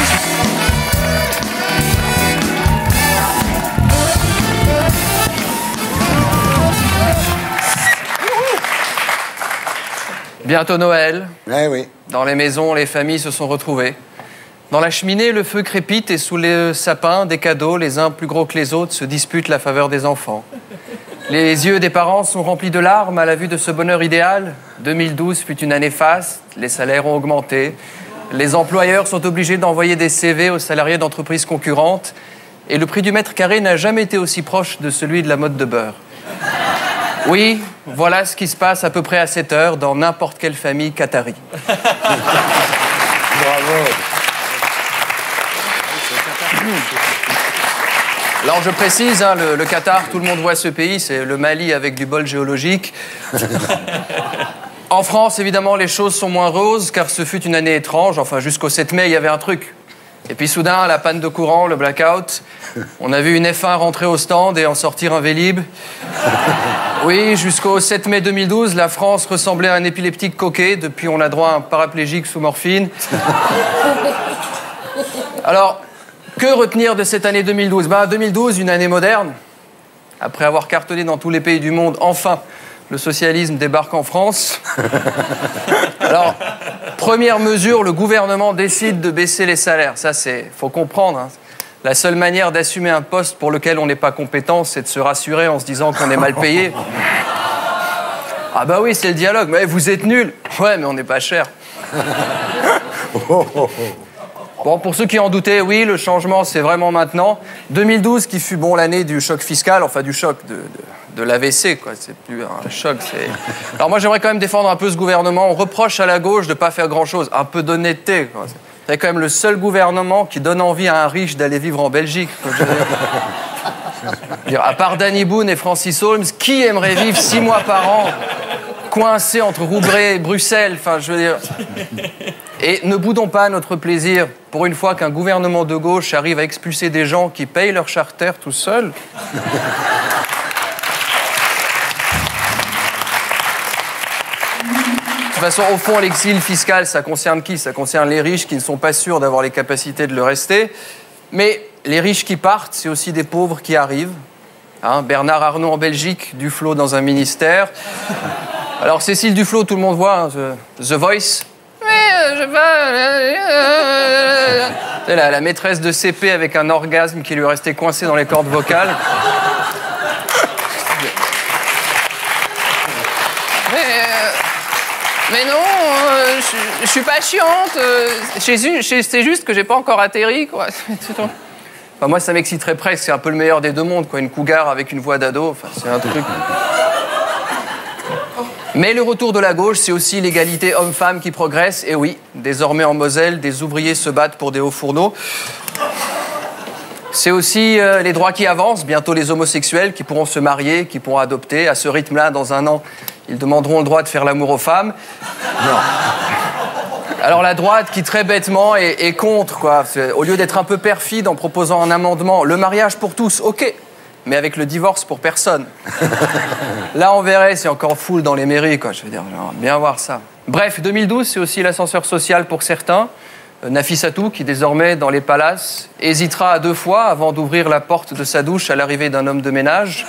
[SPEAKER 2] Bientôt Noël.
[SPEAKER 1] Eh oui.
[SPEAKER 2] Dans les maisons, les familles se sont retrouvées. Dans la cheminée, le feu crépite et sous les sapins, des cadeaux, les uns plus gros que les autres, se disputent la faveur des enfants. Les yeux des parents sont remplis de larmes à la vue de ce bonheur idéal. deux mille douze fut une année faste, les salaires ont augmenté. Les employeurs sont obligés d'envoyer des C V aux salariés d'entreprises concurrentes. Et le prix du mètre carré n'a jamais été aussi proche de celui de la mode de beurre. Oui, voilà ce qui se passe à peu près à cette heure dans n'importe quelle famille qatari.
[SPEAKER 1] Bravo.
[SPEAKER 2] Alors je précise, hein, le, le Qatar, tout le monde voit ce pays, c'est le Mali avec du bol géologique. En France, évidemment, les choses sont moins roses, car ce fut une année étrange. Enfin, jusqu'au sept mai, il y avait un truc. Et puis soudain, la panne de courant, le blackout. On a vu une F un rentrer au stand et en sortir un Vélib. Oui, jusqu'au sept mai deux mille douze, la France ressemblait à un épileptique coquet. Depuis, on a droit à un paraplégique sous morphine. Alors, que retenir de cette année deux mille douze ? Ben, deux mille douze, une année moderne. Après avoir cartonné dans tous les pays du monde, enfin, le socialisme débarque en France. Alors, première mesure, le gouvernement décide de baisser les salaires. Ça, c'est... faut comprendre, hein. La seule manière d'assumer un poste pour lequel on n'est pas compétent, c'est de se rassurer en se disant qu'on est mal payé. Ah bah oui, c'est le dialogue. Mais vous êtes nuls. Ouais, mais on n'est pas cher. Bon, pour ceux qui en doutaient, oui, le changement, c'est vraiment maintenant. deux mille douze, qui fut, bon, l'année du choc fiscal, enfin, du choc de, de, de l'A V C, quoi. C'est plus un choc, c'est... Alors moi, j'aimerais quand même défendre un peu ce gouvernement. On reproche à la gauche de ne pas faire grand-chose. Un peu d'honnêteté, quoi. C'est quand même le seul gouvernement qui donne envie à un riche d'aller vivre en Belgique. Je veux dire, à part Danny Boone et Francis Holmes, qui aimerait vivre six mois par an coincé entre Roubaix et Bruxelles? Enfin, je veux dire... Et ne boudons pas notre plaisir, pour une fois qu'un gouvernement de gauche arrive à expulser des gens qui payent leur charter tout seuls. De toute façon, au fond, l'exil fiscal, ça concerne qui? Ça concerne les riches qui ne sont pas sûrs d'avoir les capacités de le rester. Mais les riches qui partent, c'est aussi des pauvres qui arrivent. Hein, Bernard Arnault en Belgique, Duflot dans un ministère. Alors, Cécile Duflot, tout le monde voit, hein, The, The Voice. Je vais... La, la maîtresse de C P avec un orgasme qui lui est resté coincé dans les cordes vocales. Mais, euh, mais non, euh, je, je suis pas chiante. Euh, c'est juste que j'ai pas encore atterri, quoi. Enfin, moi, ça m'exciterait presque. C'est un peu le meilleur des deux mondes, quoi. Une cougar avec une voix d'ado. Enfin, c'est un truc. Mais le retour de la gauche, c'est aussi l'égalité homme-femme qui progresse. Et oui, désormais en Moselle, des ouvriers se battent pour des hauts fourneaux. C'est aussi euh, les droits qui avancent, bientôt les homosexuels qui pourront se marier, qui pourront adopter. À ce rythme-là, dans un an, ils demanderont le droit de faire l'amour aux femmes. Non. Alors la droite qui, très bêtement, est, est contre, quoi. Au lieu d'être un peu perfide en proposant un amendement, le mariage pour tous, ok, mais avec le divorce pour personne. Là, on verrait, c'est encore full dans les mairies, quoi. Je veux dire, j'aimerais bien voir ça. Bref, deux mille douze, c'est aussi l'ascenseur social pour certains. Nafissatou, qui désormais, dans les palaces, hésitera à deux fois avant d'ouvrir la porte de sa douche à l'arrivée d'un homme de ménage.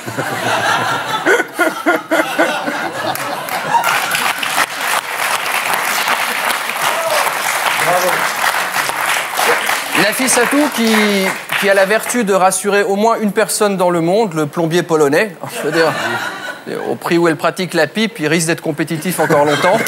[SPEAKER 2] Nafissatou qui, qui a la vertu de rassurer au moins une personne dans le monde, le plombier polonais. Je veux dire, au prix où elle pratique la pipe, il risque d'être compétitif encore longtemps.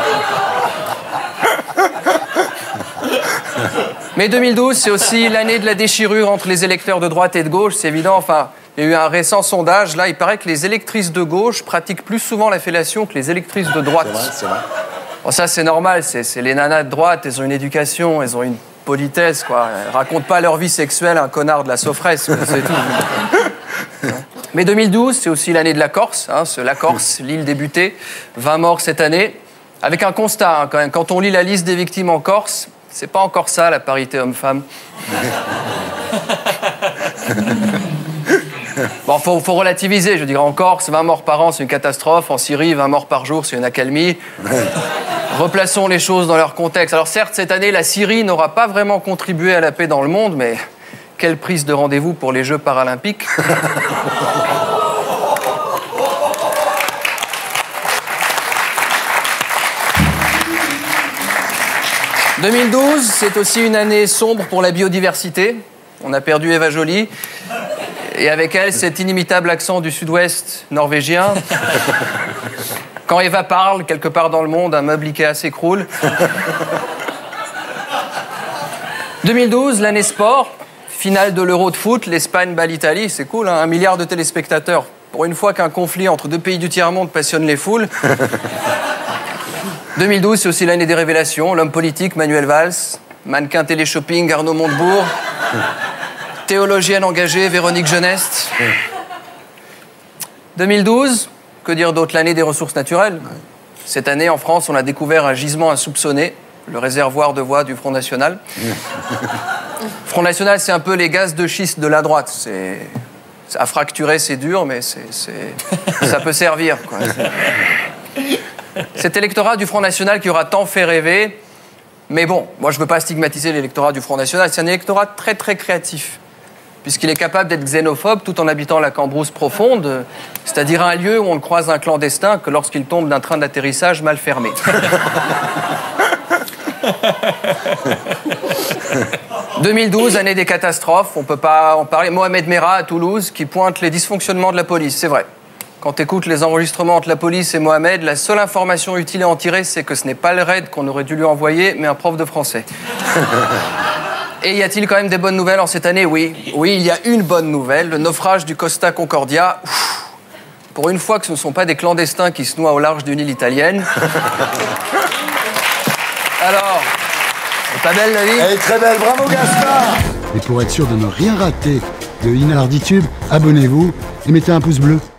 [SPEAKER 2] Mais deux mille douze, c'est aussi l'année de la déchirure entre les électeurs de droite et de gauche, c'est évident. Enfin, il y a eu un récent sondage, là, il paraît que les électrices de gauche pratiquent plus souvent la fellation que les électrices de droite.
[SPEAKER 1] C'est vrai, c'est vrai.
[SPEAKER 2] Bon, ça, c'est normal, c'est, c'est les nanas de droite, elles ont une éducation, elles ont une politesse, quoi. Elles racontent pas leur vie sexuelle à un connard de la Sofresse, c'est tout. Mais deux mille douze, c'est aussi l'année de la Corse, hein, la Corse, l'île débutée, vingt morts cette année, avec un constat, hein, quand même. Quand on lit la liste des victimes en Corse, c'est pas encore ça, la parité homme-femme. Bon, faut, faut relativiser, je dirais. En Corse, vingt morts par an, c'est une catastrophe. En Syrie, vingt morts par jour, c'est une accalmie. Replaçons les choses dans leur contexte. Alors certes, cette année, la Syrie n'aura pas vraiment contribué à la paix dans le monde, mais quelle prise de rendez-vous pour les Jeux paralympiques. deux mille douze, c'est aussi une année sombre pour la biodiversité. On a perdu Eva Joly. Et avec elle, cet inimitable accent du sud-ouest norvégien. Quand Eva parle, quelque part dans le monde, un meuble Ikea s'écroule. deux mille douze, l'année sport. Finale de l'Euro de foot, l'Espagne bat l'Italie. C'est cool, hein, un milliard de téléspectateurs. Pour une fois qu'un conflit entre deux pays du tiers-monde passionne les foules. deux mille douze, c'est aussi l'année des révélations. L'homme politique, Manuel Valls. Mannequin télé-shopping, Arnaud Montebourg. Théologienne engagée, Véronique Jeuneste. deux mille douze, que dire d'autre? L'année des ressources naturelles. Cette année, en France, on a découvert un gisement insoupçonné, le réservoir de voix du Front National. Front National, c'est un peu les gaz de schiste de la droite. C'est... À fracturer, c'est dur, mais c'est, c'est... ça peut servir, quoi. Cet électorat du Front National qui aura tant fait rêver, mais bon, moi je ne veux pas stigmatiser l'électorat du Front National, c'est un électorat très très créatif, puisqu'il est capable d'être xénophobe tout en habitant la Cambrousse profonde, c'est-à-dire un lieu où on ne croise un clandestin que lorsqu'il tombe d'un train d'atterrissage mal fermé. deux mille douze, année des catastrophes, on ne peut pas en parler. Mohamed Merah à Toulouse qui pointe les dysfonctionnements de la police, c'est vrai. Quand tu écoutes les enregistrements entre la police et Mohamed, la seule information utile à en tirer, c'est que ce n'est pas le raid qu'on aurait dû lui envoyer, mais un prof de français. Et y a-t-il quand même des bonnes nouvelles en cette année? Oui. Oui, il y a une bonne nouvelle, le naufrage du Costa Concordia. Ouf. Pour une fois que ce ne sont pas des clandestins qui se noient au large d'une île italienne. Alors, c'est pas belle la vie?
[SPEAKER 1] Elle est très belle, bravo Gaspard!
[SPEAKER 6] Et pour être sûr de ne rien rater de Inarditube, abonnez-vous et mettez un pouce bleu.